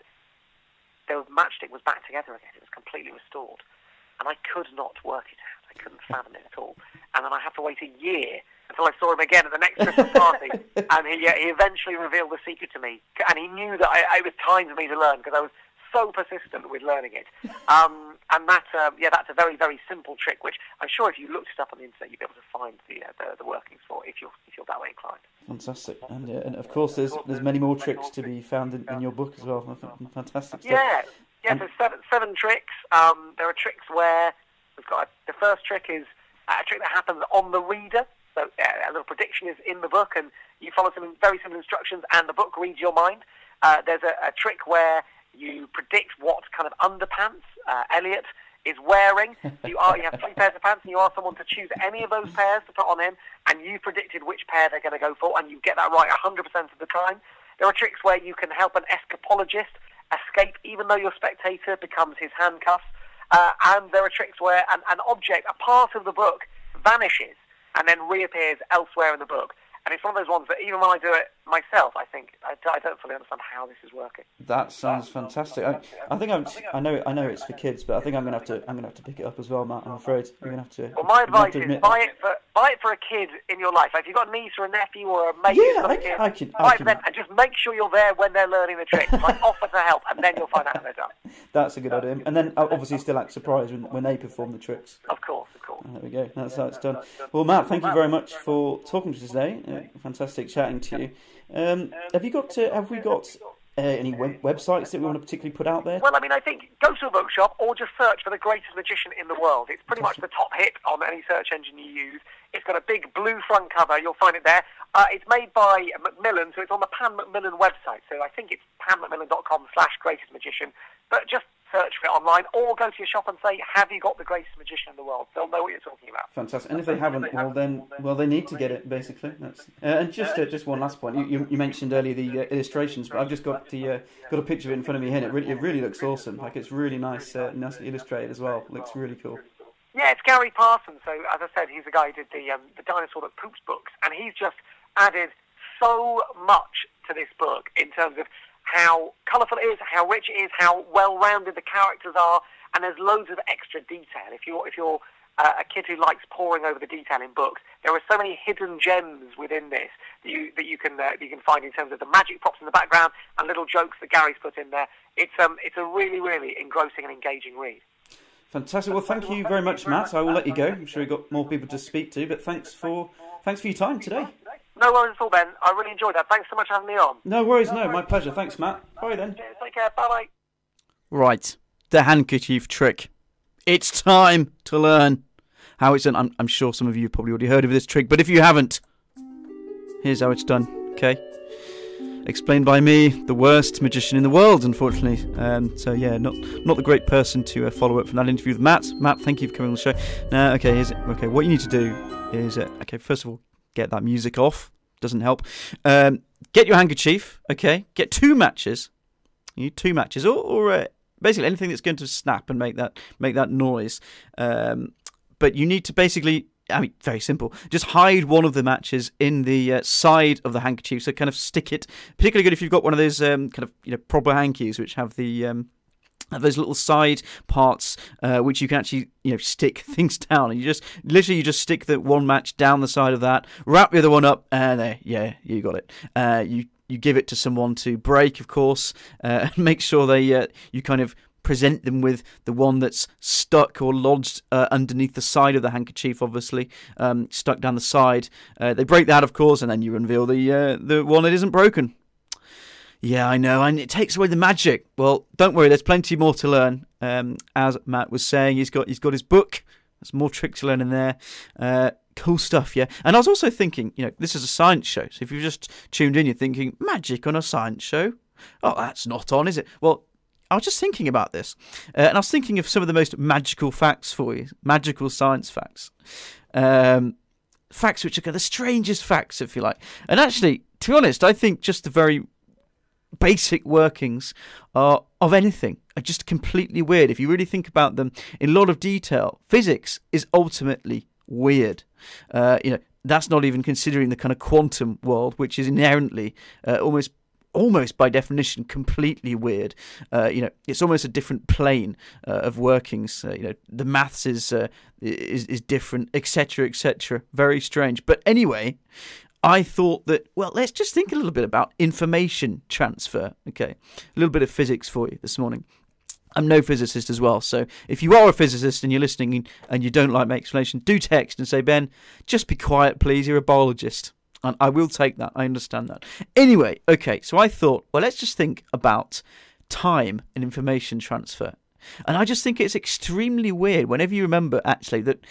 the matchstick was back together again. It was completely restored. And I could not work it out. I couldn't fathom it at all. And then I had to wait a year until I saw him again at the next Christmas party. And he, uh, he eventually revealed the secret to me. And he knew that I, it was time for me to learn, because I was so persistent with learning it. Um, and that, uh, yeah, that's a very, very simple trick, which I'm sure if you looked it up on the internet, you'd be able to find the uh, the, the workings for, if you're if you're that way inclined. Fantastic. And, uh, and of course, there's there's many more tricks to be found in, in your book as well. Fantastic stuff. Yeah, yeah. And There's seven seven tricks. Um, there are tricks where we've got a, the first trick is a trick that happens on the reader. So uh, a little prediction is in the book, and you follow some very simple instructions, and the book reads your mind. Uh, there's a, a trick where you predict what kind of underpants uh, Elliot is wearing. You are you have three pairs of pants, and you ask someone to choose any of those pairs to put on him, and you predicted which pair they're going to go for, and you get that right one hundred percent of the time. There are tricks where you can help an escapologist escape, even though your spectator becomes his handcuffs. Uh, and there are tricks where an, an object, a part of the book, vanishes and then reappears elsewhere in the book. And it's one of those ones that even when I do it myself, I think I, I don't fully understand how this is working. That sounds fantastic. I, I think I'm, I know I know it's for kids, but I think I'm gonna have to I'm gonna have to pick it up as well, Matt. I'm afraid I'm gonna have to. Well, my advice to is buy it for buy it for a kid in your life. Like if you've got a niece or a nephew or a mate, Yeah, or I, kid, I can. buy I it for can. them, and just make sure you're there when they're learning the tricks. Like offer to help, and then you'll find out how they're done. That's a good idea. And then uh, obviously still act surprised when when they perform the tricks. Of course, of course. There we go. That's how it's done. Well, Matt, thank you very much for talking to us today. Uh, fantastic chatting to you. Um, have you got? Uh, have we got uh, any web- websites that we want to particularly put out there? Well, I mean, I think go to a bookshop or just search for the greatest magician in the world. It's pretty much the top hit on any search engine you use. It's got a big blue front cover. You'll find it there. Uh, it's made by Macmillan, so it's on the Pan Macmillan website. So I think it's pan macmillan dot com slash greatest magician. But just search for it online, or go to your shop and say, have you got the greatest magician in the world? They'll know what you're talking about. Fantastic. And if they haven't, well then, well they need to get it. Basically, that's. Uh, and just uh, just one last point. You, you, you mentioned earlier the uh, illustrations, but I've just got the uh, got a picture of it in front of me here. And it really it really looks awesome. Like it's really nice, uh, nicely illustrated as well. Looks really cool. Yeah, it's Gary Parsons. So, as I said, he's the guy who did the um, the Dinosaur That Poops books, and he's just added so much to this book in terms of how colourful it is, how rich it is, how well-rounded the characters are, and there's loads of extra detail. If you're if you're uh, a kid who likes poring over the detail in books, there are so many hidden gems within this that you that you can uh, you can find in terms of the magic props in the background and little jokes that Gary's put in there. It's um it's a really really engrossing and engaging read. Fantastic. Well, thank you very much, Matt. I will let you go. I'm sure you've got more people to speak to, but thanks for thanks for your time today. No worries at all, Ben. I really enjoyed that. Thanks so much for having me on. No worries, no, my pleasure. Thanks, Matt. Bye then. Take care. Bye-bye. Right, the handkerchief trick. It's time to learn how it's done. I'm, I'm sure some of you have probably already heard of this trick, but if you haven't, here's how it's done, okay? Explained by me, the worst magician in the world, unfortunately. Um, so yeah, not not the great person to uh, follow up from that interview with Matt. Matt, thank you for coming on the show. Now, okay, here's it. Okay, what you need to do is, uh, okay, first of all, get that music off. Doesn't help. Um, get your handkerchief, okay? Get two matches. You need two matches, or, or uh, basically anything that's going to snap and make that make that noise. Um, but you need to basically, I mean, very simple. Just hide one of the matches in the uh, side of the handkerchief. So kind of stick it. Particularly good if you've got one of those um, kind of you know proper hankies which have the um, have those little side parts uh, which you can actually you know stick things down. And you just literally you just stick the one match down the side of that, wrap the other one up, and there, yeah, you got it. Uh, you you give it to someone to break, of course, uh, and make sure they uh, you kind of present them with the one that's stuck or lodged uh, underneath the side of the handkerchief, obviously, um, stuck down the side. Uh, they break that, of course, and then you unveil the uh, the one that isn't broken. Yeah, I know, and it takes away the magic. Well, don't worry, there's plenty more to learn. Um, as Matt was saying, he's got he's got his book. There's more tricks to learn in there. Uh, cool stuff, yeah. And I was also thinking, you know, this is a science show, so if you've just tuned in, you're thinking, magic on a science show? Oh, that's not on, is it? Well, I was just thinking about this, uh, and I was thinking of some of the most magical facts for you, magical science facts. Um, facts which are the strangest facts, if you like. And actually, to be honest, I think just the very basic workings uh, of anything are just completely weird. If you really think about them in a lot of detail, physics is ultimately weird. Uh, you know, that's not even considering the kind of quantum world, which is inherently uh, almost almost by definition completely weird. Uh, you know, it's almost a different plane uh, of workings. Uh, you know, the maths is uh, is is different, et cetera, et cetera. Very strange. But anyway, I thought that, well, let's just think a little bit about information transfer. Okay, a little bit of physics for you this morning. I'm no physicist as well, so if you are a physicist and you're listening and you don't like my explanation, do text and say, Ben, just be quiet, please. You're a biologist. And I will take that. I understand that. Anyway, okay, so I thought, well, let's just think about time and information transfer. And I just think it's extremely weird whenever you remember, actually, that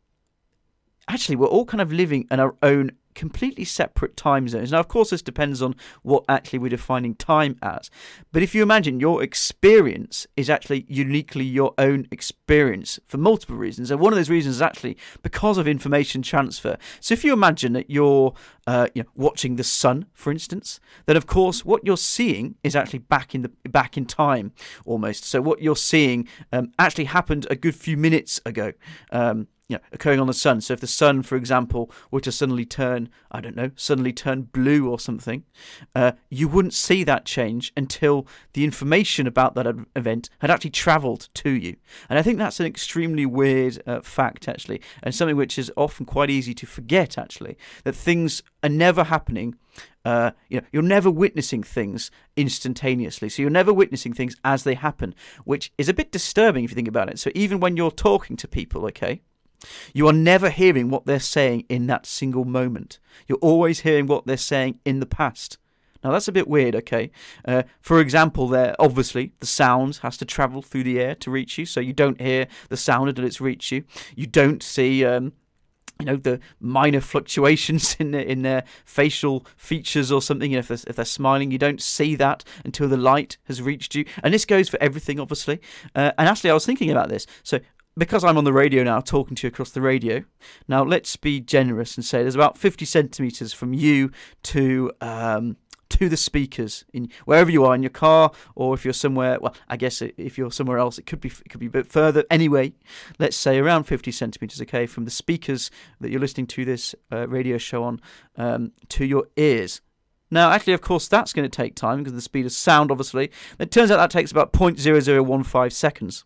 actually we're all kind of living in our own completely separate time zones. Now, of course, this depends on what actually we're defining time as. But if you imagine your experience is actually uniquely your own experience for multiple reasons, and one of those reasons is actually because of information transfer. So if you imagine that you're uh, you know, watching the sun, for instance, then of course what you're seeing is actually back in the back in time almost. So what you're seeing um, actually happened a good few minutes ago. Um, You know, occurring on the sun. So if the sun, for example, were to suddenly turn, I don't know, suddenly turn blue or something, uh, you wouldn't see that change until the information about that event had actually travelled to you. And I think that's an extremely weird uh, fact, actually, and something which is often quite easy to forget, actually, that things are never happening. Uh, you know, you're never witnessing things instantaneously. So you're never witnessing things as they happen, which is a bit disturbing if you think about it. So even when you're talking to people, okay, you are never hearing what they're saying in that single moment. You're always hearing what they're saying in the past. Now, that's a bit weird, okay? Uh, for example, there, obviously, the sound has to travel through the air to reach you, so you don't hear the sound until it's reached you. You don't see... Um, you know, the minor fluctuations in their, in their facial features or something. You know, if they're, if they're smiling, you don't see that until the light has reached you. And this goes for everything, obviously. Uh, and actually, I was thinking about this. So, because I'm on the radio now, talking to you across the radio, now let's be generous and say there's about fifty centimetres from you to um, to the speakers in wherever you are, in your car, or if you're somewhere. Well, I guess if you're somewhere else, it could be it could be a bit further. Anyway, let's say around fifty centimeters, okay, from the speakers that you're listening to this uh, radio show on um, to your ears. Now, actually, of course, that's going to take time because of the speed of sound, obviously. It turns out that takes about zero point zero zero one five seconds.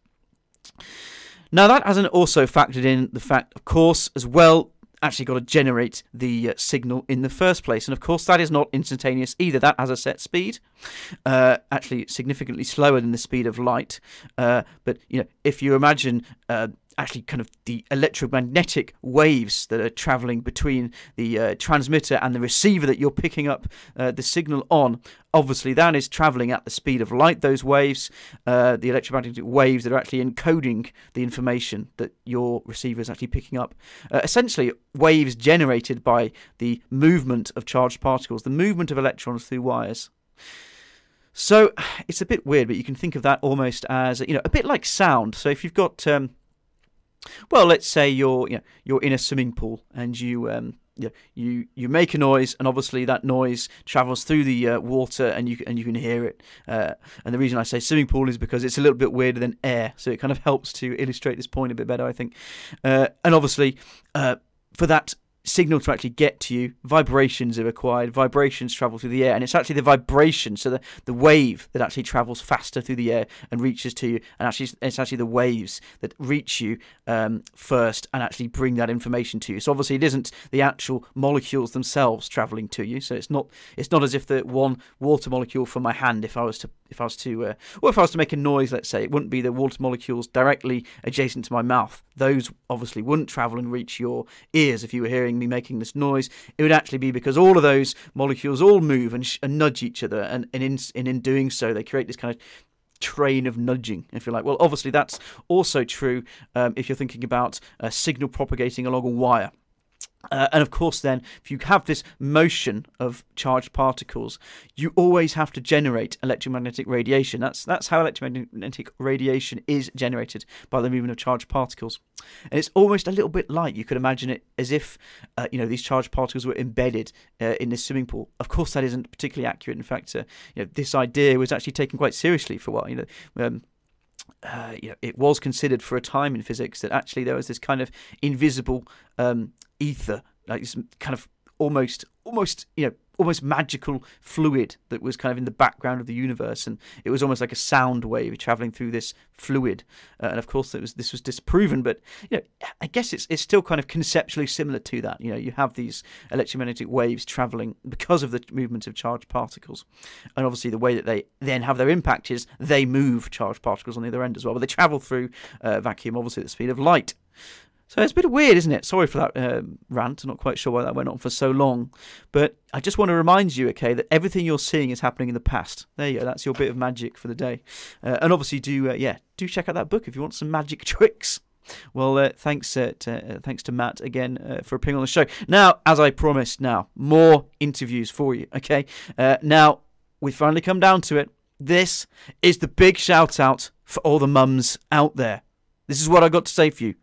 Now, that hasn't also factored in the fact, of course, as well, actually got to generate the uh, signal in the first place. And, of course, that is not instantaneous either. That has a set speed, uh, actually significantly slower than the speed of light. Uh, but, you know, if you imagine... Uh, actually kind of the electromagnetic waves that are travelling between the uh, transmitter and the receiver that you're picking up uh, the signal on, obviously that is travelling at the speed of light, those waves, uh, the electromagnetic waves that are actually encoding the information that your receiver is actually picking up. Uh, essentially, waves generated by the movement of charged particles, the movement of electrons through wires. So it's a bit weird, but you can think of that almost as, you know, a bit like sound. So if you've got... Um, Well, let's say you're you know, you're in a swimming pool and you um you you, you make a noise, and obviously that noise travels through the uh, water and you and you can hear it. Uh, and the reason I say swimming pool is because it's a little bit weirder than air, so it kind of helps to illustrate this point a bit better, I think. Uh, and obviously, uh, for that signal to actually get to you, vibrations are required. Vibrations travel through the air, and it's actually the vibration, so the, the wave that actually travels faster through the air and reaches to you, and actually it's actually the waves that reach you um, first and actually bring that information to you. So obviously it isn't the actual molecules themselves travelling to you, so it's not it's not as if the one water molecule from my hand, if I was to if I was to uh, or if I was to make a noise, let's say, it wouldn't be the water molecules directly adjacent to my mouth. Those obviously wouldn't travel and reach your ears if you were hearing me making this noise. It would actually be because all of those molecules all move and, sh- and nudge each other, and, and, in, and in doing so they create this kind of train of nudging, if you like. Well, obviously that's also true um, if you're thinking about a signal propagating along a wire. Uh, and of course then, if you have this motion of charged particles, you always have to generate electromagnetic radiation. That's that's how electromagnetic radiation is generated, by the movement of charged particles. And it's almost a little bit like, you could imagine it as if uh, you know these charged particles were embedded uh, in this swimming pool. Of course that isn't particularly accurate. In fact, uh, you know, this idea was actually taken quite seriously for a while. You know, um, Uh, you know, it was considered for a time in physics that actually there was this kind of invisible um, ether, like this kind of almost, almost, you know, almost magical fluid that was kind of in the background of the universe, and it was almost like a sound wave traveling through this fluid. Uh, and of course, it was, this was disproven, but you know, I guess it's it's still kind of conceptually similar to that. You know, you have these electromagnetic waves traveling because of the movement of charged particles, and obviously the way that they then have their impact is they move charged particles on the other end as well, but they travel through uh, vacuum, obviously at the speed of light. So it's a bit weird, isn't it? Sorry for that uh, rant. I'm not quite sure why that went on for so long. But I just want to remind you, okay, that everything you're seeing is happening in the past. There you go. That's your bit of magic for the day. Uh, and obviously, do uh, yeah, do check out that book if you want some magic tricks. Well, uh, thanks uh, to, uh, thanks to Matt again uh, for appearing on the show. Now, as I promised, now, more interviews for you, okay? Uh, now, we finally come down to it. This is the big shout-out for all the mums out there. This is what I got to say for you.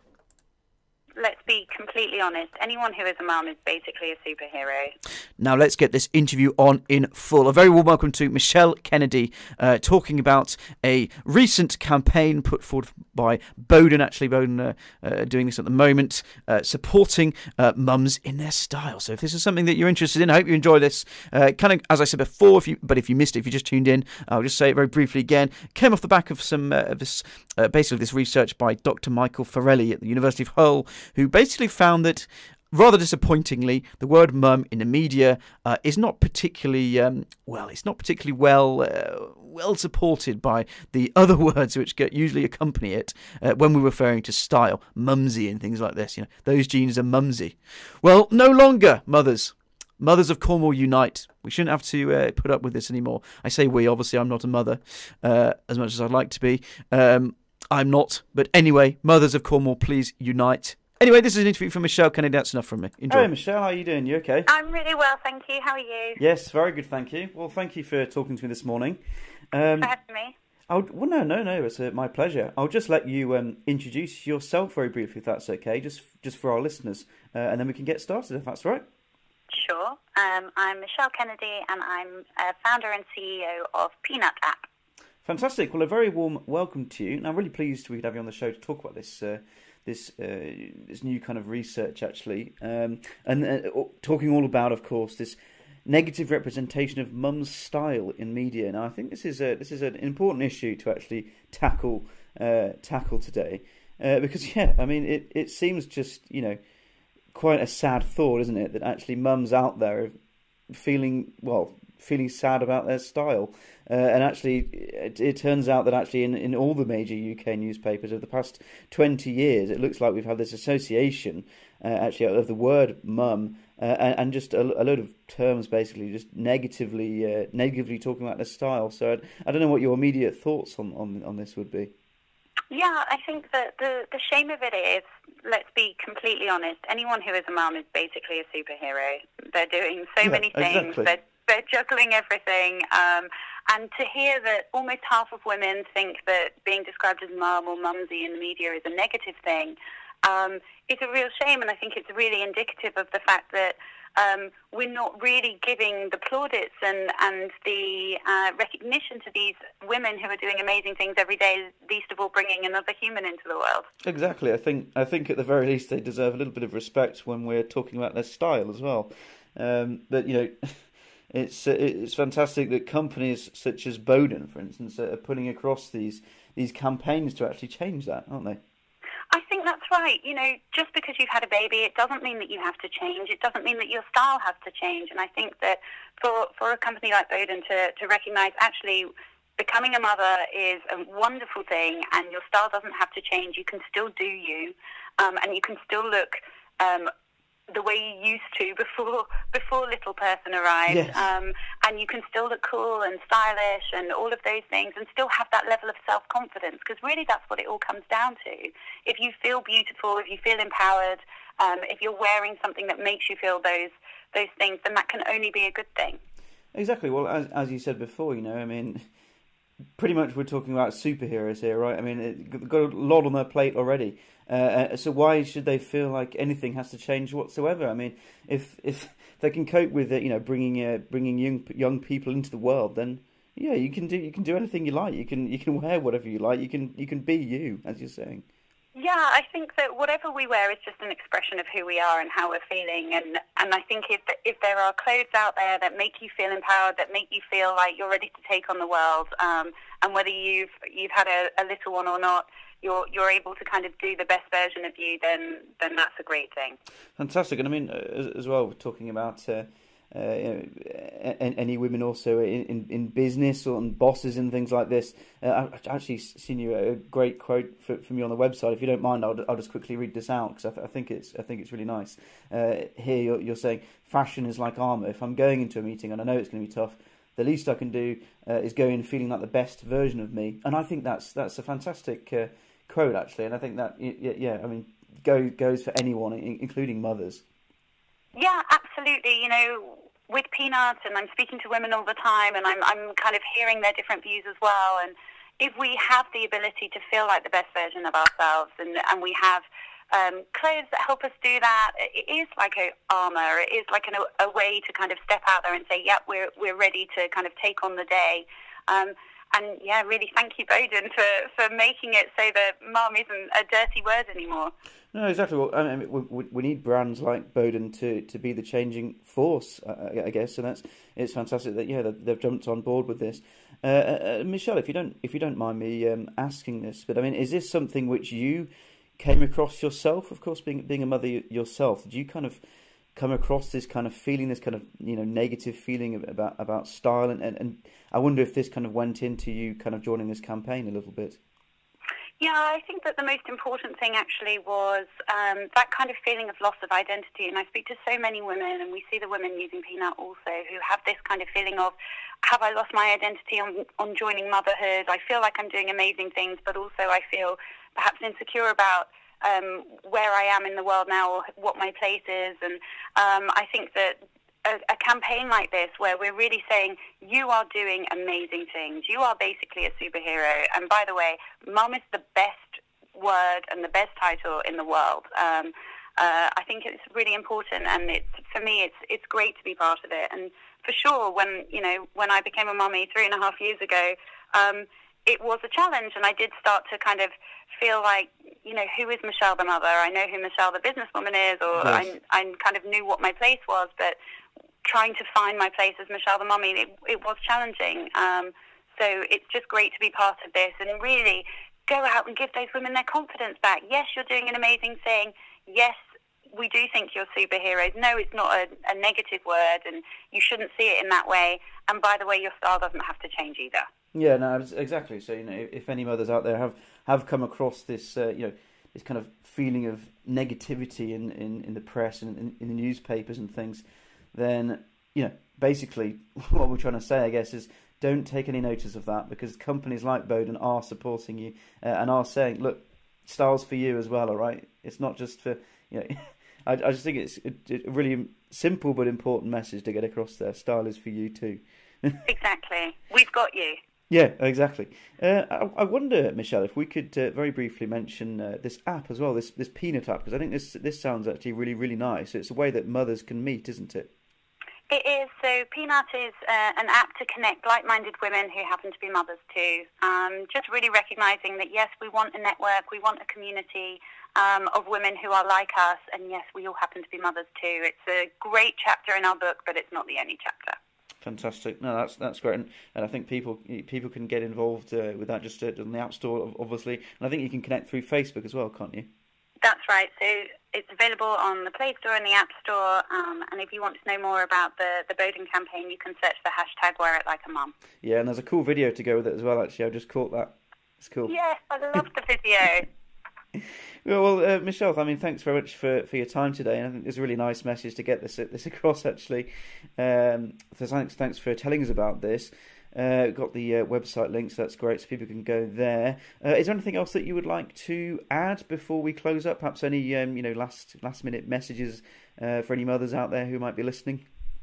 Let's be completely honest. Anyone who is a mum is basically a superhero. Now let's get this interview on in full. A very warm welcome to Michelle Kennedy, uh, talking about a recent campaign put forward by Bowden. Actually, Bowden uh, uh, doing this at the moment, uh, supporting uh, mums in their style. So if this is something that you're interested in, I hope you enjoy this. Uh, kind of, as I said before, if you but if you missed it, if you just tuned in, I'll just say it very briefly again. Came off the back of some uh, of this, uh, basically this research by Doctor Michael Farrelly at the University of Hull, who basically found that, rather disappointingly, the word mum in the media uh, is not particularly um, well. It's not particularly well uh, well supported by the other words which get usually accompany it uh, when we're referring to style, mumsy and things like this. You know, those genes are mumsy. Well, no longer, mothers. Mothers of Cornwall unite. We shouldn't have to uh, put up with this anymore. I say we. Obviously, I'm not a mother, uh, as much as I'd like to be. Um, I'm not. But anyway, mothers of Cornwall, please unite. Anyway, this is an interview from Michelle Kennedy. That's enough from me. Enjoy. Hey, Michelle, how are you doing? You okay? I'm really well, thank you. How are you? Yes, very good, thank you. Well, thank you for talking to me this morning. Um, for having me. I'll, well, no, no, no, it's uh, my pleasure. I'll just let you um, introduce yourself very briefly, if that's okay, just just for our listeners, uh, and then we can get started, if that's all right. Sure. Um, I'm Michelle Kennedy, and I'm a founder and C E O of Peanut App. Fantastic. Well, a very warm welcome to you. And I'm really pleased we could have you on the show to talk about this uh, this uh, this new kind of research, actually, um, and uh, talking all about, of course, this negative representation of mum's style in media. Now, I think this is a this is an important issue to actually tackle uh, tackle today, uh, because yeah, I mean, it it seems just you know quite a sad thought, isn't it, that actually mums out there are feeling well. feeling sad about their style, uh, and actually it, it turns out that actually in, in all the major U K newspapers over the past twenty years, it looks like we've had this association uh, actually of the word mum uh, and, and just a, a load of terms basically just negatively uh, negatively talking about their style. So I, I don't know what your immediate thoughts on, on, on this would be. Yeah, I think that the, the shame of it is, let's be completely honest, anyone who is a mum is basically a superhero. They're doing so yeah, many things. Exactly. They're They're juggling everything, um, and to hear that almost half of women think that being described as mum or mumsy in the media is a negative thing, um, is a real shame, and I think it's really indicative of the fact that um, we're not really giving the plaudits and, and the uh, recognition to these women who are doing amazing things every day, least of all bringing another human into the world. Exactly. I think I think at the very least they deserve a little bit of respect when we're talking about their style as well. Um, but, you know... It's uh, it's fantastic that companies such as Bowden, for instance, are putting across these these campaigns to actually change that, aren't they? I think that's right. You know, just because you've had a baby, it doesn't mean that you have to change. It doesn't mean that your style has to change. And I think that for for a company like Bowden to, to recognise actually becoming a mother is a wonderful thing, and your style doesn't have to change. You can still do you, um, and you can still look Um, the way you used to before before little person arrived, yes. um, and you can still look cool and stylish and all of those things and still have that level of self-confidence, because really that's what it all comes down to. If you feel beautiful, if you feel empowered, um, if you're wearing something that makes you feel those those things, then that can only be a good thing. Exactly. Well, as as you said before, you know, I mean, pretty much we're talking about superheroes here, right? I mean, it got a lot on their plate already. Uh, so why should they feel like anything has to change whatsoever? I mean, if if they can cope with it, you know, bringing uh, bringing young young people into the world, then yeah, you can do you can do anything you like. You can you can wear whatever you like. You can you can be you, as you're saying. Yeah, I think that whatever we wear is just an expression of who we are and how we're feeling. And, and I think if if there are clothes out there that make you feel empowered, that make you feel like you're ready to take on the world, um, and whether you've you've had a, a little one or not, you're you're able to kind of do the best version of you, then then that's a great thing. Fantastic. And I mean, as, as well, we're talking about uh, uh, you know, any women also in, in, in business or in bosses and things like this. Uh, I've actually seen you a great quote for, from you on the website. If you don't mind, I'll, I'll just quickly read this out because I, th- I think it's I think it's really nice. Uh, here you're, you're saying, fashion is like armour. If I'm going into a meeting and I know it's going to be tough, the least I can do uh, is go in feeling like the best version of me. And I think that's that's a fantastic uh, quote, actually. And I think that, yeah, yeah I mean, go, goes for anyone, including mothers. Yeah, absolutely. You know, with Peanut, and I'm speaking to women all the time, and I'm I'm kind of hearing their different views as well. And if we have the ability to feel like the best version of ourselves, and, and we have um, clothes that help us do that, it is like a armour. It is like an, a way to kind of step out there and say, yep, we're we're ready to kind of take on the day. Um, and yeah, really thank you, Bowden, for, for making it so that mum isn't a dirty word anymore. No, exactly. Well, I mean, we, we need brands like Bowden to, to be the changing force, I, I guess, and that's it's fantastic that yeah they've jumped on board with this. Uh, uh, Michelle, if you don't if you don't mind me um, asking this, but I mean, is this something which you came across yourself? Of course, being being a mother yourself, did you kind of come across this kind of feeling, this kind of you know negative feeling about about style, and, and, and I wonder if this kind of went into you kind of joining this campaign a little bit. Yeah, I think that the most important thing actually was um, that kind of feeling of loss of identity. And I speak to so many women, and we see the women using Peanut also, who have this kind of feeling of, have I lost my identity on, on joining motherhood? I feel like I'm doing amazing things, but also I feel perhaps insecure about um, where I am in the world now or what my place is. And um, I think that A, a campaign like this, where we're really saying you are doing amazing things, you are basically a superhero, and by the way, mum is the best word and the best title in the world. Um, uh, I think it's really important, and it's for me, it's it's great to be part of it. And for sure, when you know when I became a mummy three and a half years ago, um, it was a challenge, and I did start to kind of feel like, you know, who is Michelle the mother? I know who Michelle the businesswoman is, or yes. I, I kind of knew what my place was, but trying to find my place as Michelle the mummy, it, it was challenging. Um, so it's just great to be part of this and really go out and give those women their confidence back. Yes, you're doing an amazing thing. Yes, we do think you're superheroes. No, it's not a, a negative word, and you shouldn't see it in that way. And by the way, your style doesn't have to change either. Yeah, no, exactly. So, you know, if any mothers out there have, have come across this, uh, you know, this kind of feeling of negativity in, in, in the press and in, in the newspapers and things, then, you know, basically what we're trying to say, I guess, is don't take any notice of that, because companies like Boden are supporting you uh, and are saying, look, style's for you as well, all right? It's not just for, you know, I, I just think it's a, a really simple but important message to get across there. Style is for you too. Exactly. We've got you. Yeah, exactly. Uh, I, I wonder, Michelle, if we could uh, very briefly mention uh, this app as well, this this Peanut app, because I think this this sounds actually really, really nice. It's a way that mothers can meet, isn't it? It is. So Peanut is uh, an app to connect like-minded women who happen to be mothers too. Um, just really recognising that, yes, we want a network, we want a community um, of women who are like us, and yes, we all happen to be mothers too. It's a great chapter in our book, but it's not the only chapter. Fantastic. No, that's that's great, and, and I think people people can get involved uh, with that just uh, on the App Store, obviously, and I think you can connect through Facebook as well, can't you? That's right. So it's available on the Play Store and the App Store, um, and if you want to know more about the, the Boden campaign, you can search the hashtag Wear It Like a Mum. Yeah, and there's a cool video to go with it as well, actually. I just caught that. It's cool. Yes, I love the video. Well, uh, Michelle, I mean, thanks very much for, for your time today, and I think it's a really nice message to get this this across, actually. Um, so thanks, thanks for telling us about this. Uh, got the uh, website links, so that's great, so people can go there. Uh, is there anything else that you would like to add before we close up? Perhaps any um, you know last last minute messages uh, for any mothers out there who might be listening?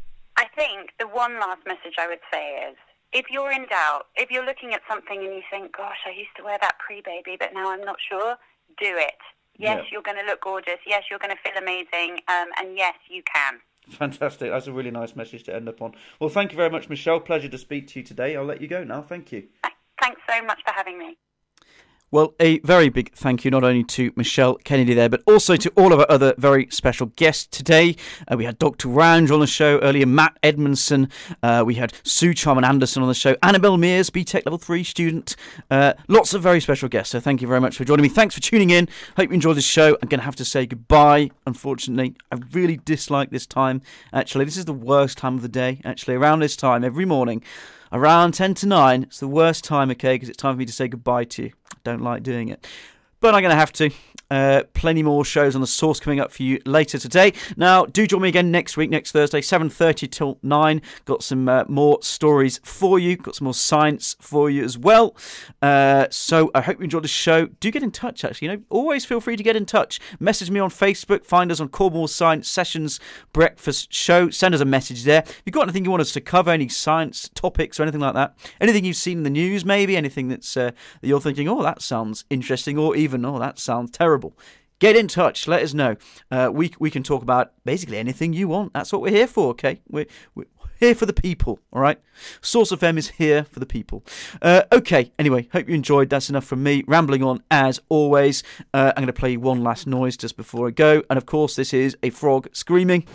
I think the one last message I would say is, if you're in doubt, if you're looking at something and you think, gosh, I used to wear that pre-baby, but now I'm not sure, do it. Yes, yeah. You're going to look gorgeous. Yes, you're going to feel amazing. Um, and yes, you can. Fantastic. That's a really nice message to end up on. Well, thank you very much, Michelle. Pleasure to speak to you today. I'll let you go now. Thank you. Thanks so much for having me. Well, a very big thank you not only to Michelle Kennedy there, but also to all of our other very special guests today. Uh, we had Dr Ranj on the show earlier, Matt Edmondson. Uh, we had Suw Charman-Andserson on the show, Annabelle Mears, B TEC Level three student. Uh, lots of very special guests, so thank you very much for joining me. Thanks for tuning in. Hope you enjoyed the show. I'm going to have to say goodbye, unfortunately. I really dislike this time, actually. This is the worst time of the day, actually. Around this time, every morning, around ten to nine, it's the worst time, okay, because it's time for me to say goodbye to you. I don't like doing it. But I'm going to have to. Uh, plenty more shows on The Source coming up for you later today. Now, do join me again next week, next Thursday, seven thirty till nine. Got some uh, more stories for you. Got some more science for you as well. Uh, so I hope you enjoyed the show. Do get in touch, actually. You know, always feel free to get in touch. Message me on Facebook. Find us on Cornwall Science Sessions Breakfast Show. Send us a message there. If you've got anything you want us to cover, any science topics or anything like that, anything you've seen in the news, maybe, anything that's uh, that you're thinking, oh, that sounds interesting, or even, oh, that sounds terrible. Get in touch. Let us know. Uh, we we can talk about basically anything you want. That's what we're here for, okay? We're, we're here for the people, all right? Source F M is here for the people. Uh, okay, anyway, hope you enjoyed. That's enough from me. Rambling on as always. Uh, I'm going to play you one last noise just before I go. And of course, this is a frog screaming.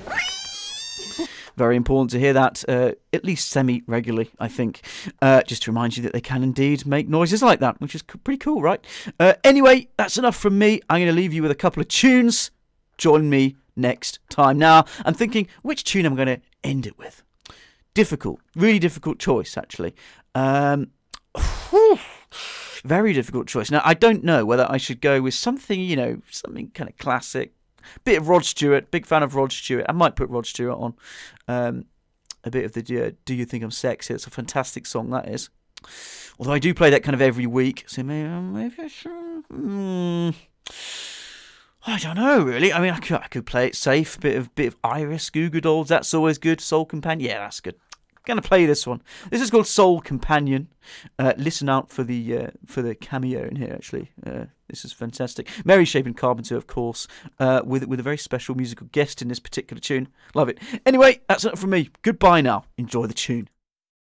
Very important to hear that, uh, at least semi-regularly, I think. Uh, just to remind you that they can indeed make noises like that, which is pretty cool, right? Uh, anyway, that's enough from me. I'm going to leave you with a couple of tunes. Join me next time. Now, I'm thinking, which tune am I going to end it with? Difficult. Really difficult choice, actually. Um, whew, very difficult choice. Now, I don't know whether I should go with something, you know, something kind of classic. Bit of Rod Stewart, big fan of Rod Stewart. I might put Rod Stewart on. Um, a bit of the uh, Do You Think I'm Sexy? It's a fantastic song, that is. Although I do play that kind of every week. So maybe, maybe I should. Hmm. I don't know, really. I mean, I could, I could play it safe. Bit of bit of Iris, Goo Goo Dolls. That's always good. Soul Companion. Yeah, that's good. going to play this one. This is called Soul Companion. Uh, listen out for the uh, for the cameo in here, actually. Uh, this is fantastic. Mary Chapin Carpenter, of course, uh, with, with a very special musical guest in this particular tune. Love it. Anyway, that's it from me. Goodbye now. Enjoy the tune.